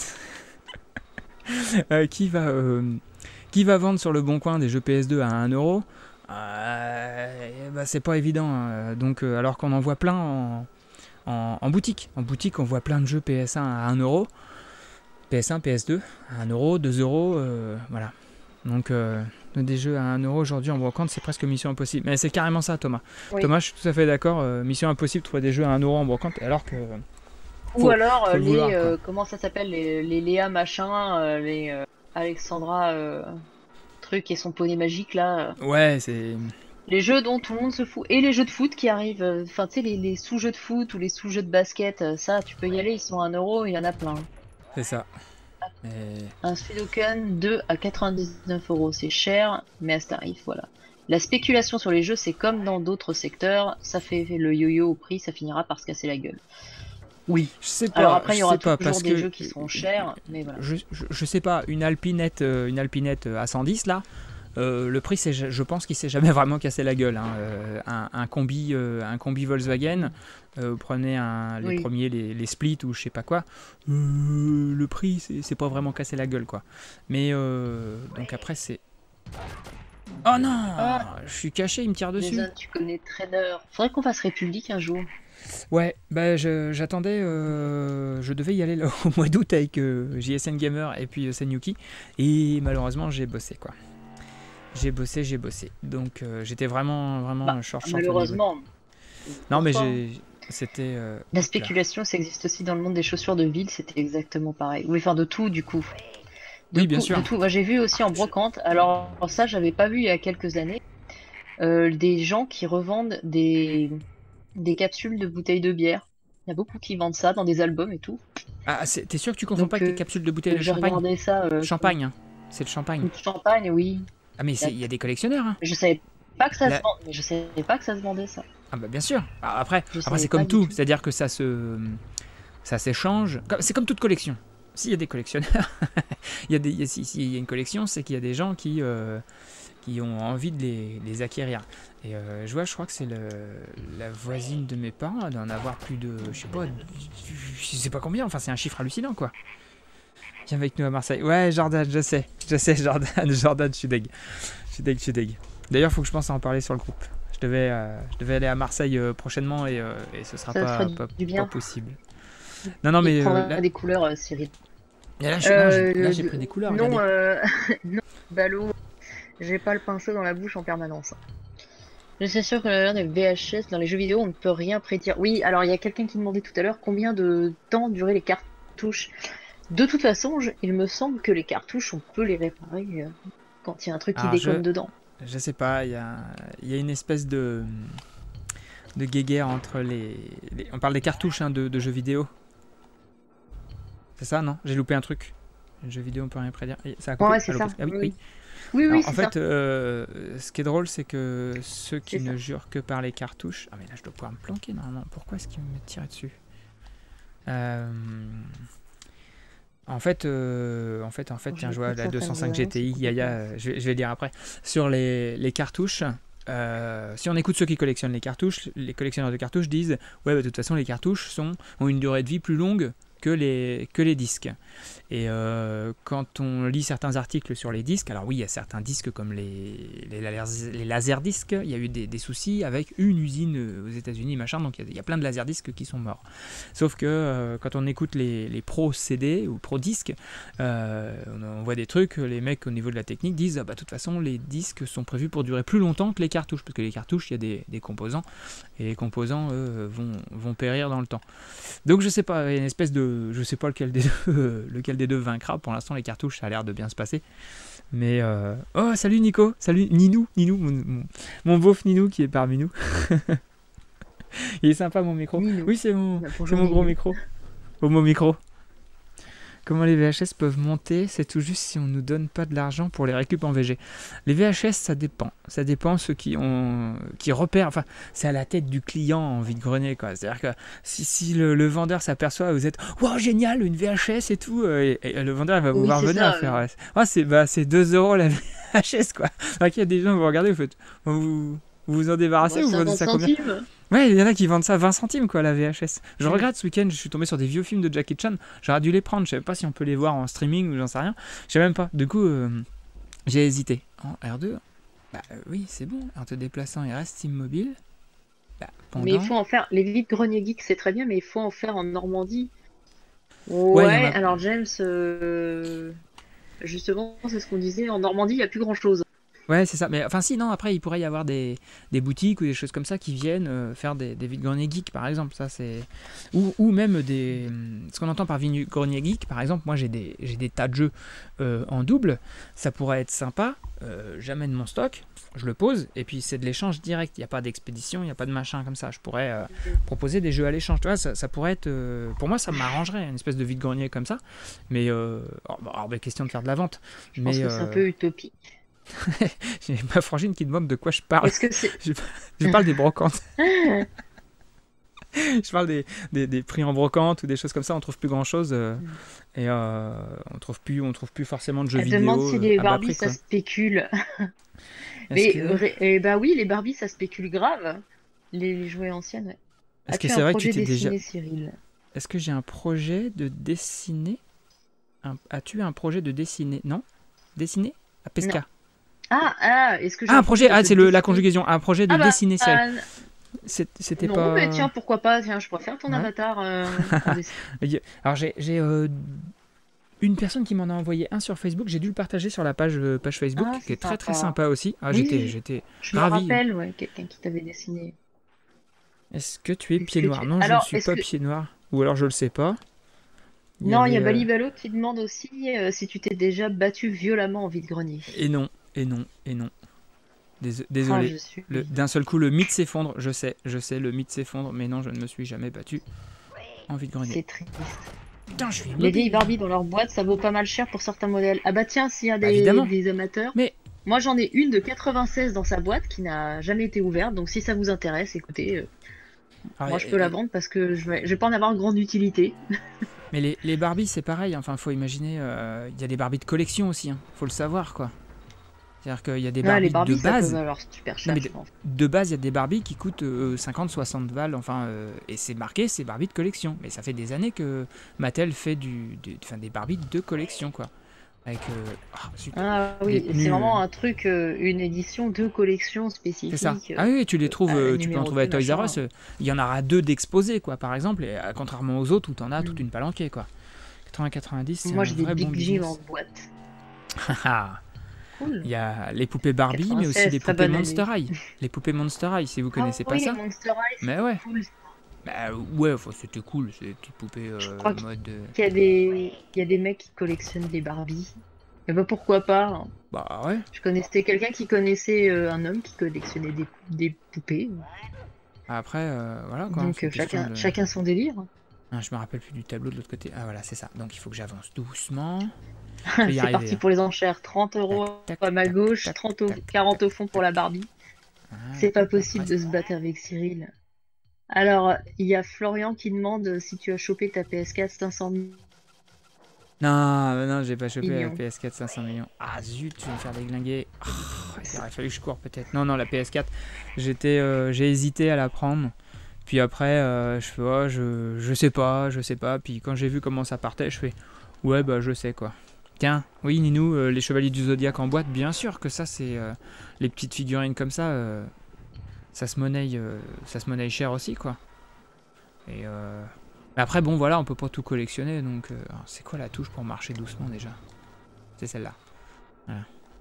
euh, qui va euh, qui va vendre sur le bon coin des jeux P S deux à un euro, euh, bah, c'est pas évident, hein. Donc euh, alors qu'on en voit plein en, en, en boutique. En boutique on voit plein de jeux P S un à un euro, P S un, P S deux à un euro, deux euros, euh, voilà. Donc euh, des jeux à un euro aujourd'hui en brocante, c'est presque mission impossible. Mais c'est carrément ça, Thomas. Oui. Thomas, je suis tout à fait d'accord. euh, mission impossible de trouver des jeux à un euro en brocante, alors que Ou Faut- alors faut euh, le les, vouloir, quoi. euh, comment ça s'appelle, les, les Léa machin, euh, les euh, Alexandra euh, truc et son poney magique là. euh. ouais, c'est Les jeux dont tout le monde se fout. Et les jeux de foot qui arrivent, euh, enfin tu sais, les, les sous-jeux de foot ou les sous-jeux de basket, euh, ça tu peux y aller, ils sont à un euro, il y en a plein. c'est ça. Et- Un Sudoku deux à quatre-vingt-dix-neuf euros, c'est cher, mais à ce tarif, voilà. La spéculation sur les jeux, c'est comme dans d'autres secteurs, ça fait le yo-yo au prix, ça finira par se casser la gueule. Oui. Je sais pas. Alors après, il y je aura sais pas, toujours parce des que jeux qui seront chers, mais voilà. je, je, je sais pas, une alpinette, euh, une alpinette à cent dix là, euh, le prix, c'est, je pense qu'il s'est jamais vraiment cassé la gueule, hein. Euh, un, un combi, euh, un combi Volkswagen, euh, vous prenez un, les Oui. premiers, les, les splits ou je sais pas quoi, euh, le prix, c'est, c'est pas vraiment cassé la gueule, quoi. Mais euh, donc après, c'est. Oh non, Ah. je suis caché, il me tire dessus. Jason, tu connais Trader. Faudrait qu'on fasse République un jour. Ouais, bah je- j'attendais, euh, je devais y aller là, au mois d'août avec euh, J S N Gamer et puis euh, Senyuki, et malheureusement j'ai bossé, quoi. J'ai bossé, j'ai bossé. Donc euh, j'étais vraiment, vraiment Bah, short, short au niveau. Malheureusement. Non mais Pourquoi j'ai, c'était. euh, La spéculation, ça existe aussi dans le monde des chaussures de ville, c'était exactement pareil. Oui, enfin de tout, du coup. De Oui, bien tout- sûr. de tout. Moi, j'ai vu aussi en brocante. Alors ça, j'avais pas vu il y a quelques années. euh, des gens qui revendent des des capsules de bouteilles de bière. Il y a beaucoup qui vendent ça dans des albums et tout. Ah, c'est- t'es sûr que tu confonds Donc, pas avec les euh, capsules de bouteilles de J'ai champagne? regardé ça. euh, Champagne, hein. C'est le champagne. sur- Champagne, oui. Ah mais c'est- il y a des collectionneurs, hein. Je savais pas que ça La- se vendait. Mais je savais pas que ça se vendait ça. Ah bah bien sûr. Alors après, Je après savais c'est pas comme du tout, tout. c'est-à-dire que ça se, ça s'échange. Comme- C'est comme toute collection. S'il y a des collectionneurs, il y a des, il y a- si- s'il y a une collection, c'est qu'il y a des gens qui, euh, qui ont envie de les, les acquérir. Et euh, je vois, je crois que c'est le, la voisine de mes parents, elle doit en avoir plus de, je sais pas, je sais pas combien. Enfin, c'est un chiffre hallucinant, quoi. Viens avec nous à Marseille. Ouais, Jordan, je sais, je sais, Jordan, Jordan, je suis deg, je suis deg, je suis deg. D'ailleurs, faut que je pense à en parler sur le groupe. Je devais, euh, je devais aller à Marseille euh, prochainement et, euh, et ce sera Ça te pas, ferait du- pas, du bien. pas possible. Non, non, Il mais euh, prendra là, des couleurs, euh, Cyril. et là, je- non, j'ai- Euh, là, j'ai pris des couleurs. Non, regardez. euh... non, ballot. J'ai pas le pinceau dans la bouche en permanence. Je suis sûr que l'heure des V H S dans les jeux vidéo, on ne peut rien prédire. Oui, alors il y a quelqu'un qui demandait tout à l'heure combien de temps duraient les cartouches. De toute façon, je- il me semble que les cartouches, on peut les réparer euh, quand il y a un truc qui Alors, déconne je- dedans. Je sais pas, il y a, il y a une espèce de, de guéguerre entre les, les- On parle des cartouches hein, de, de jeux vidéo. C'est ça, non? J'ai loupé un truc. Les jeux vidéo, on peut rien prédire. Et ça a coupé. Ouais, c'est Allô, ça. Pascal Ah oui, Oui, oui. oui, oui, Alors, c'est en ça. fait, euh, ce qui est drôle, c'est que ceux qui C'est ne ça. jurent que par les cartouches... Ah mais là, je dois pouvoir me planquer normalement. Pourquoi est-ce qu'il me tirait dessus? Euh, En fait, euh, en fait, en fait, Je tiens, vais je vois prendre la certaines deux cent cinq variantes, G T I, c'est Yaya, complètement- euh, je vais, je vais le dire après. Sur les, les cartouches, euh, si on écoute ceux qui collectionnent les cartouches, les collectionneurs de cartouches disent ouais, bah, de toute façon, les cartouches sont, ont une durée de vie plus longue que les, que les disques. Et euh, quand on lit certains articles sur les disques, alors oui, il y a certains disques comme les, les, laser- les laserdiscs, il y a eu des, des soucis avec une usine euh, aux États-Unis, machin, donc il y, a, il y a plein de laserdiscs qui sont morts. Sauf que euh, quand on écoute les, les pro C D ou pro disques, euh, on, on voit des trucs, les mecs au niveau de la technique disent ah bah de toute façon les disques sont prévus pour durer plus longtemps que les cartouches, parce que les cartouches il y a des, des composants, et les composants eux, vont, vont périr dans le temps. Donc je sais pas, il y a une espèce de, je sais pas lequel des deux, lequel des deux vaincra. Pour l'instant les cartouches ça a l'air de bien se passer. Mais euh... oh salut Nico, salut Ninou, Ninou, mon, mon, mon beauf Ninou qui est parmi nous. Il est sympa mon micro. Ninou. Oui c'est mon, Bah, c'est bonjour, mon gros Ninou. micro. Au mon micro. Comment les V H S peuvent monter? C'est tout juste si on nous donne pas de l'argent pour les récup en V G. Les V H S, ça dépend. Ça dépend ceux qui ont, qui repèrent. Enfin, c'est à la tête du client en vide-grenier, quoi. C'est-à-dire que si, si le, le vendeur s'aperçoit, vous êtes, waouh, génial, une V H S et tout, euh, et, et le vendeur il va vous Oui, voir c'est venir ça, à faire, ouais. ouais, ah, c'est bah, c'est deux euros la V H S, quoi. Donc il y a des gens, vous regardez, vous faites, vous vous, vous en débarrassez ou vous vendez ça combien? centimes. Ouais, il y en a qui vendent ça vingt centimes, quoi, la V H S. Je Mm. regrette, ce week-end, je suis tombé sur des vieux films de Jackie Chan. J'aurais dû les prendre. Je savais pas si on peut les voir en streaming ou j'en sais rien. Je sais même pas. Du coup, euh, j'ai hésité. En R deux, bah euh, oui, c'est bon. En te déplaçant, il reste immobile. Bah, pendant... Mais il faut en faire. Les vides greniers geeks, c'est très bien, mais il faut en faire en Normandie. Ouais, Ouais, il y en a- alors James, euh, justement, c'est ce qu'on disait. En Normandie, il n'y a plus grand-chose. Ouais, c'est ça. Mais enfin, si, non, après, il pourrait y avoir des, des boutiques ou des choses comme ça qui viennent euh, faire des, des vide-greniers geeks, par exemple. Ça, c'est... Ou, ou même des. Ce qu'on entend par vide-grenier geek, par exemple, moi, j'ai des, j'ai des tas de jeux euh, en double. Ça pourrait être sympa. Euh, j'amène mon stock, je le pose, et puis c'est de l'échange direct. Il n'y a pas d'expédition, il n'y a pas de machin comme ça. Je pourrais euh, proposer des jeux à l'échange. Tu vois, ça, ça pourrait être. euh, Pour moi, ça m'arrangerait, une espèce de vide-grenier comme ça. Mais. Euh... Alors, bah, alors, bah, question de faire de la vente. Je Mais. pense que c'est un euh, peu utopique. J'ai ma frangine qui demande de quoi je parle. Est-ce que c'est. Je, je parle des brocantes. Je parle des, des, des prix en brocante ou des choses comme ça. On trouve plus grand chose euh, et euh, on trouve plus, on trouve plus forcément de jeux Elle vidéo. demande si euh, les à bas Barbies prix, ça quoi. spécule. Est-ce Mais que, ré- eh bah oui, les Barbies ça spécule grave. Les, les jouets anciennes, ouais. est-ce que As-tu c'est un vrai que tu projet t'es déjà, dessiné, Cyril? est-ce que j'ai un projet de dessiner un... As-tu un projet de dessiner? Non, dessiner à Pesca. Non. Ah, ah, est-ce que j'ai Ah, un projet. Ah, de c'est le, la dessiner conjugaison. Un projet de Ah bah, dessiner. C'est... ah, c'est- C'était non, pas. mais tiens, pourquoi pas? Tiens, je pourrais faire ton Ouais. avatar euh, en dessin. Y- Alors j'ai j'ai, euh, une personne qui m'en a envoyé un sur Facebook. J'ai dû le partager sur la page, euh, page Facebook, Ah, qui est c'est très très sympa. sympa aussi. Ah, Oui, j'étais oui. j'étais Je me ravi. rappelle, ouais, quelqu'un qui t'avait dessiné. Est-ce que tu es Est-ce pied que noir? tu- Non, je ne Alors, suis est-ce pas que- pied noir. Ou alors je le sais pas. Il y Non, il y a avait, euh, Balibalo qui demande aussi euh, si tu t'es déjà battu violemment en vide-grenier. Et non, et non, et non. Dés- Ah, Désolé. je suis. Le- D'un seul coup, le mythe s'effondre. Je sais, je sais, le mythe s'effondre. Mais non, je ne me suis jamais battu en vide-grenier. C'est triste. Putain, je suis Les immobile. vieilles Barbie dans leur boîte, ça vaut pas mal cher pour certains modèles. Ah bah tiens, s'il y a Bah, des, évidemment. des amateurs. Mais Moi j'en ai une de quatre-vingt-seize dans sa boîte qui n'a jamais été ouverte, donc si ça vous intéresse, écoutez, euh, alors, moi je et- peux la et- vendre parce que je vais, je vais pas en avoir grande utilité. Mais les, les Barbies, c'est pareil. Enfin, faut imaginer. euh, Il y a des Barbies de collection aussi. Hein. Faut le savoir, quoi. C'est-à-dire qu'il y a des Ouais, Barbies, les Barbies de ça peut base. valoir super cher, mais je de- pense. De base, il y a des Barbies qui coûtent euh, cinquante soixante balles, enfin, euh, et c'est marqué, c'est Barbie de collection. Mais ça fait des années que Mattel fait du, du- enfin, des Barbies de collection, quoi. Avec, euh, ah, super. Ah oui, Des tenues, c'est vraiment euh, un truc, euh, une édition de collection spécifique. C'est ça. euh, Ah oui, tu les trouves, euh, euh, tu peux en trouver à Toys numérotées, R Us. machin. euh, Il y en aura deux d'exposés, quoi, par exemple, et, euh, contrairement aux autres où t'en as toute Mm. une palanquée, quoi. quatre-vingts quatre-vingt-dix, c'est Moi un j'ai des vrai bon Big Jim business. en boîte. Ah, Cool. il y a les poupées Barbie, mais aussi quatre-vingt-seize, les très poupées bonne Monster année. High. Les poupées Monster High, si vous connaissez Ah pas oui, ça. les Monster High, c'est Mais ouais. cool. Bah ouais, enfin, c'était cool, c'est des petites poupées Je euh, crois qu'il mode... euh, Il y a des, il y a des mecs qui collectionnent des Barbie. Et bah pourquoi pas, hein. Bah ouais. Je connaissais quelqu'un qui connaissait euh, un homme qui collectionnait des, des poupées. Après, euh, voilà quoi. Donc c'est euh, une question chacun, de- chacun son délire. Ah, je me rappelle plus du tableau de l'autre côté. Ah voilà, c'est ça. Donc il faut que j'avance doucement. Je vais y C'est arriver. parti hein. pour les enchères. trente euros Tac, tac, à ma tac, gauche, tac, trente au, tac, quarante tac, au fond pour la Barbie. Voilà, C'est pas hop, possible après, de se battre avec Cyril. Alors, il y a Florian qui demande si tu as chopé ta P S quatre cinq cents Non, mais non, j'ai pas chopé la millions. P S quatre cinq cents millions. Ah zut, je vais me faire déglinguer. Oh, il aurait fallu que je cours peut-être. Non, non, la P S quatre, j'étais, euh, j'ai hésité à la prendre. Puis après, euh, je fais, oh, je, je sais pas, je sais pas. Puis quand j'ai vu comment ça partait, je fais, ouais, bah je sais quoi. Tiens, oui, Ninou, euh, les Chevaliers du Zodiaque en boîte, bien sûr que ça, c'est euh, les petites figurines comme ça, euh, ça se monnaie, euh, ça se monnaie cher aussi, quoi. Et euh, mais après, bon, voilà, on peut pas tout collectionner, donc euh, alors, c'est quoi la touche pour marcher doucement déjà? C'est celle-là. Voilà.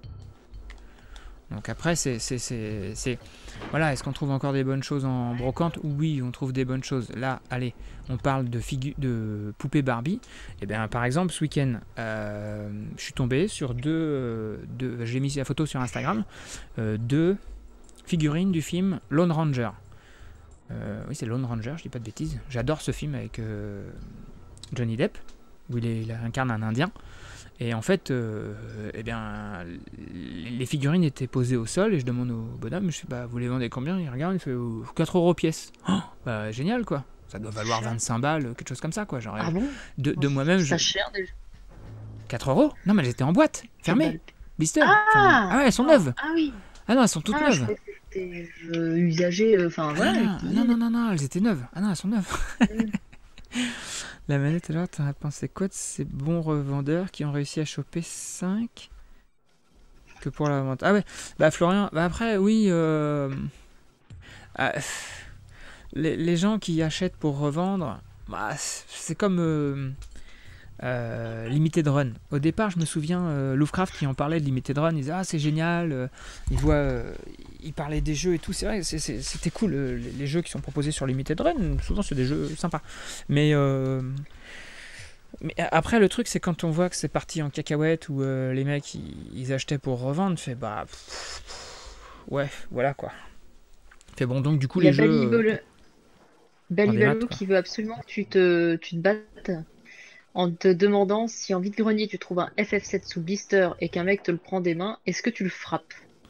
Donc après, c'est, c'est, c'est, c'est- voilà, est-ce qu'on trouve encore des bonnes choses en brocante? Oui, on trouve des bonnes choses. Là, allez, on parle de figu- de poupées Barbie. Et bien, par exemple, ce week-end, euh, je suis tombé sur deux, euh, deux- j'ai mis la photo sur Instagram, euh, deux figurines du film Lone Ranger. Euh, oui, c'est Lone Ranger, je dis pas de bêtises. J'adore ce film avec euh, Johnny Depp, où il, est- il incarne un Indien. Et en fait, euh, eh bien, les figurines étaient posées au sol et je demande au bonhomme, je fais, bah, vous les vendez combien? Il regarde, il fait oh, quatre euros pièce. Oh, bah, génial quoi. Ça doit valoir Cher. vingt-cinq balles, quelque chose comme ça quoi. Genre, Ah bon? de, de moi-même, je... Ça cher déjà. quatre euros? Non, mais elles étaient en boîte, fermées. Blister. Ah, Fermées. Ah ouais, elles sont neuves. Ah oui. Ah non, elles sont toutes Ah, je neuves. croyais que c'était euh, usagé. euh, Enfin, Ah, voilà. non, qui- non, non, non, non, elles étaient neuves. Ah non, elles sont neuves. Mm. La manette, alors, t'en as pensé quoi de ces bons revendeurs qui ont réussi à choper cinq que pour la vente? Ah ouais, bah Florian, bah après, oui, euh, ah, les, les gens qui achètent pour revendre, bah, c'est comme euh, euh, Limited Run. Au départ, je me souviens, euh, Lovecraft qui en parlait de Limited Run, il disait ah c'est génial, euh, il voit, euh, il parlait des jeux et tout, c'est vrai, c'est- c'est- c'était cool, euh, les, les jeux qui sont proposés sur Limited Run, souvent c'est des jeux sympas. Mais, euh, mais après le truc c'est quand on voit que c'est parti en cacahuète ou euh, les mecs ils, ils achetaient pour revendre, fait bah pff, ouais voilà quoi. Fait bon donc du coup Il y a les jeux euh, Balibolo, en Balibalo démat, quoi. qui veut absolument que tu te, tu te battes en te demandant si en vide-grenier tu trouves un F F sept sous blister et qu'un mec te le prend des mains, est-ce que tu le frappes?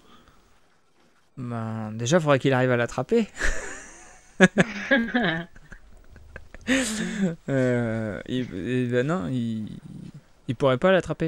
Ben, déjà, il faudrait qu'il arrive à l'attraper. Euh, il, et ben non, il, il pourrait pas l'attraper.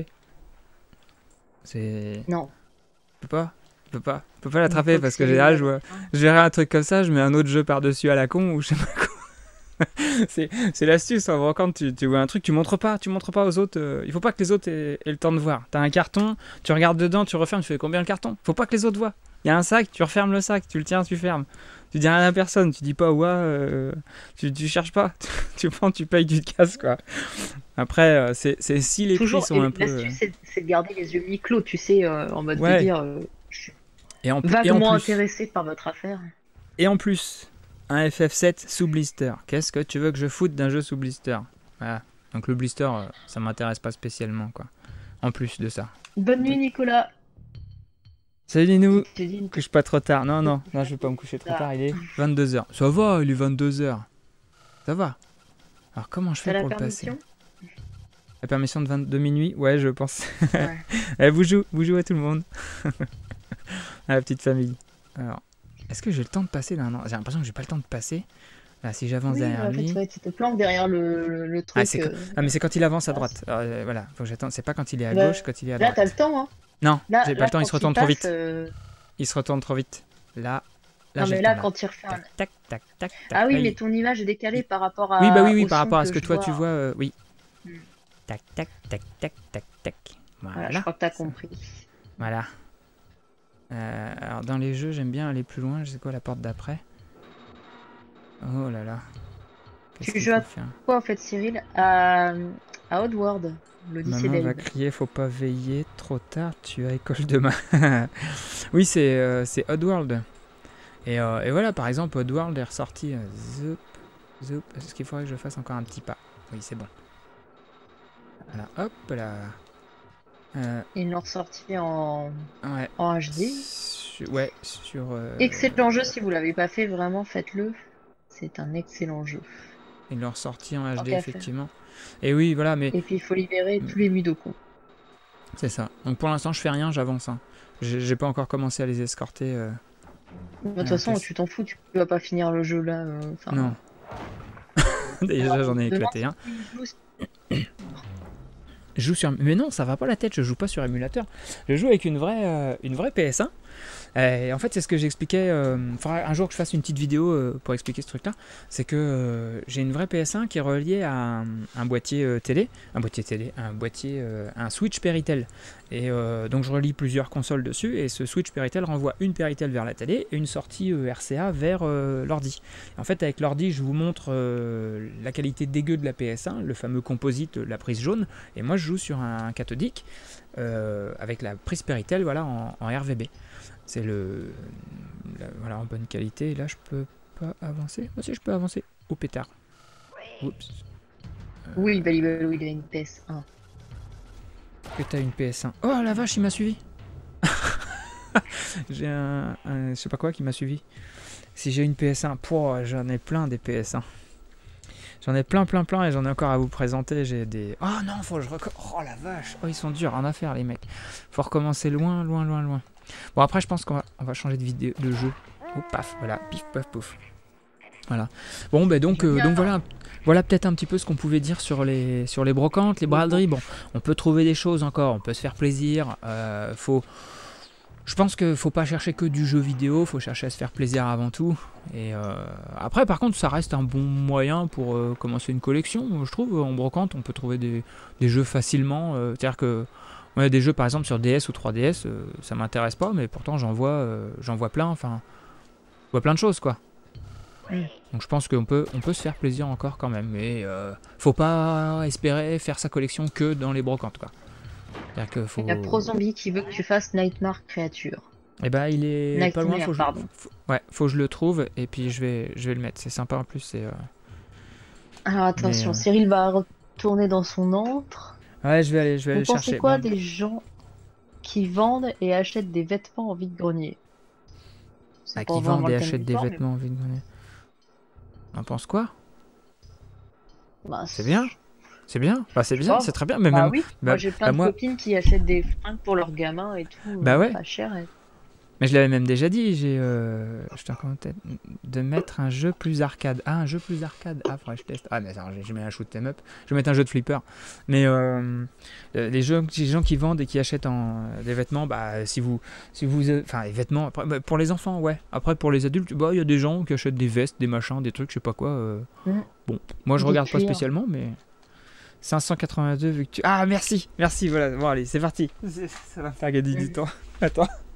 C'est, Non. il peut pas, il peut pas, il peut pas l'attraper Faut que parce que c'est- général, je vois, je verrais un truc comme ça, je mets un autre jeu par-dessus à la con ou je sais pas quoi. c'est, c'est l'astuce en brocante, tu, tu vois un truc, tu montres pas, tu montres pas aux autres. euh, il faut pas que les autres aient, aient le temps de voir. T'as un carton, tu regardes dedans, tu refermes, tu fais combien le carton? Faut pas que les autres voient. Il y a un sac, tu refermes le sac, tu le tiens, tu fermes. Tu dis rien à personne, tu dis pas ouais, euh, tu, tu cherches pas, tu prends, tu payes, tu te casses quoi. Après, euh, c'est, c'est si les Toujours, prix sont et un peu. euh, l'astuce, c'est c'est de garder les yeux mi-clos, tu sais, euh, en mode Ouais. de dire, euh, je suis Et en, et en vaguement plus, intéressé par votre affaire. et en plus, un F F sept sous blister. Qu'est-ce que tu veux que je foute d'un jeu sous blister? Voilà. Donc le blister, euh, ça m'intéresse pas spécialement quoi. En plus de ça. Bonne nuit, Nicolas. Salut Ninou. Je te dis une Couche pas trop tard. Non, non, non, je vais pas me coucher trop tard. Il est vingt-deux heures. Ça va, il est vingt-deux heures. Ça va. Alors comment je T'as fais la pour le passer? permission? La permission de vingt-deux minuit? Ouais, je pense. Ouais. Eh, bonjour, bonjour à tout le monde. À la petite famille. Alors, est-ce que j'ai le temps de passer d'un an? J'ai l'impression que j'ai pas le temps de passer. Là, si j'avance Oui, derrière en fait, lui. ouais, tu te planques derrière le, le, le truc. Ah, c'est euh, quand- ah, mais c'est quand il avance à ah, droite. Alors, euh, voilà, faut que j'attende. C'est pas quand il est à Bah, gauche, quand il est à Là, droite. t'as le temps, hein. Non, Là, j'ai pas là, le temps, il quand se retourne trop passe, vite. euh, Il se retourne trop vite. Là, là Non, j'ai mais le là, temps, quand il refait un... Tac, tac, tac, tac, tac. Ah oui, Là, mais il- ton image est décalée par rapport à. Oui, bah oui, oui, au par son rapport à ce que je toi tu vois, euh, oui. Hmm. Tac, tac, tac, tac, tac, tac. Voilà, je Voilà. crois que t'as compris. Voilà. Euh, alors dans les jeux, j'aime bien aller plus loin. Je sais quoi la porte d'après? Oh là là. Qu'est-ce Tu qu'il joues faut à faire? quoi, en fait, Cyril? À, à Oddworld, l'Odyssée Maman va d'Abe. crier, faut pas veiller trop tard, tu as école demain. Oui, c'est euh, c'est Oddworld. Et, euh, et voilà, par exemple, Oddworld est ressorti. euh, Zoup, zoup. Est-ce qu'il faudrait que je fasse encore un petit pas? Oui, c'est bon. Voilà, hop là. Euh, Ils l'ont ressorti en, ouais. en H D. sur, ouais, sur. Euh, Excellent jeu, si vous l'avez pas fait, vraiment faites-le. C'est un excellent jeu. Ils l'ont ressorti en H D, Tant qu'à effectivement. Et oui, voilà, mais Et puis il faut libérer tous les Mudoko. c'est ça. Donc pour l'instant, je fais rien, j'avance. Hein. J'ai j'ai pas encore commencé à les escorter. euh, De toute Ouais, façon, parce- tu t'en fous, tu vas pas finir le jeu là. euh, enfin, Non. Déjà, j'en ai demande éclaté un. si tu joues- Je joue sur. Mais non, ça va pas la tête, je joue pas sur émulateur. Je joue avec une vraie, euh, une vraie P S un. Et en fait, c'est ce que j'expliquais. Euh, faudra un jour que je fasse une petite vidéo euh, pour expliquer ce truc-là. C'est que euh, j'ai une vraie P S un qui est reliée à un, un boîtier euh, télé. Un boîtier télé, un boîtier. Euh, un switch Péritel. Et euh, donc, je relie plusieurs consoles dessus. Et ce switch Péritel renvoie une Péritel vers la télé et une sortie euh, R C A vers euh, l'ordi. En fait, avec l'ordi, je vous montre euh, la qualité dégueu de la P S un, le fameux composite, la prise jaune. Et moi, je joue sur un cathodique euh, avec la prise Péritel, voilà, en, en R V B. C'est le la- voilà, en bonne qualité. Et là, je peux pas avancer. Moi aussi, je peux avancer. Au pétard. Oups. Oui, Balibelou, il a une P S un. Que t'as une P S un. Oh la vache, il m'a suivi. J'ai un, un- je sais pas quoi qui m'a suivi. Si j'ai une P S un, pouah, j'en ai plein des P S un. J'en ai plein, plein, plein et j'en ai encore à vous présenter. J'ai des. Oh non, faut que je recommence. Oh la vache. Oh, ils sont durs, rien à faire, les mecs. Faut recommencer loin, loin, loin, loin. Bon, après, je pense qu'on va, on va changer de vidéo, de jeu. Oh, paf, voilà, pif, paf, pouf. Voilà. Bon, ben donc, euh, donc voilà, voilà peut-être un petit peu ce qu'on pouvait dire sur les, sur les brocantes, les braderies. Bon, on peut trouver des choses encore, on peut se faire plaisir. Euh, faut, je pense qu'il faut pas chercher que du jeu vidéo, faut chercher à se faire plaisir avant tout. Et euh, après, par contre, ça reste un bon moyen pour euh, commencer une collection. Je trouve, en brocante, on peut trouver des, des jeux facilement. Euh, C'est-à-dire que il y a des jeux par exemple sur D S ou trois D S, euh, ça m'intéresse pas, mais pourtant j'en vois, euh, j'en vois plein, enfin, je vois plein de choses quoi. Mm. Donc je pense qu'on peut, on peut se faire plaisir encore quand même, mais euh, faut pas espérer faire sa collection que dans les brocantes quoi. C'est-à-dire que faut. Il y a ProZombie qui veut que tu fasses Nightmare Creature. Eh ben il est Nightmare, pas loin, faut que je... pardon. faut- ouais, faut que je le trouve et puis je vais, je vais le mettre. C'est sympa en plus, c'est. euh, Alors attention, Mais, euh, Cyril va retourner dans son antre. Ouais, je vais aller, je vais aller Vous le pensez chercher. quoi Bon. des gens qui vendent et achètent des vêtements en vide-grenier? C'est Ah, pas qui vraiment vendent et le thème achètent du des soir, mais vêtements en vide-grenier. On en pense quoi? bah, C'est bien. C'est bien. Bah c'est Je sais bien, pas. c'est très bien. Mais Bah même. oui, bah- moi j'ai plein bah, de moi- copines qui achètent des fringues pour leurs gamins et tout, Bah euh, ouais. pas cher. et- Mais je l'avais même déjà dit, j'ai, euh, je te raconte peut-être de mettre un jeu plus arcade. Ah, un jeu plus arcade. Ah, faudrait que je teste. Ah, mais attends, je mets un shoot 'em up. Je vais mettre un jeu de flipper. Mais euh, euh, les, jeux, les gens qui vendent et qui achètent en, euh, des vêtements, bah, si vous, si vous, euh, enfin, les vêtements. Après, bah, pour les enfants, ouais. Après, pour les adultes, bah, il y a des gens qui achètent des vestes, des machins, des trucs, je sais pas quoi. euh. Mm. Bon, moi, je Des regarde pas cuirs. spécialement, mais cinq cent quatre-vingt-deux vu que tu. Ah, merci, merci. Voilà. Bon, allez, c'est parti. Ça va me faire gagner du Mm. temps. Attends.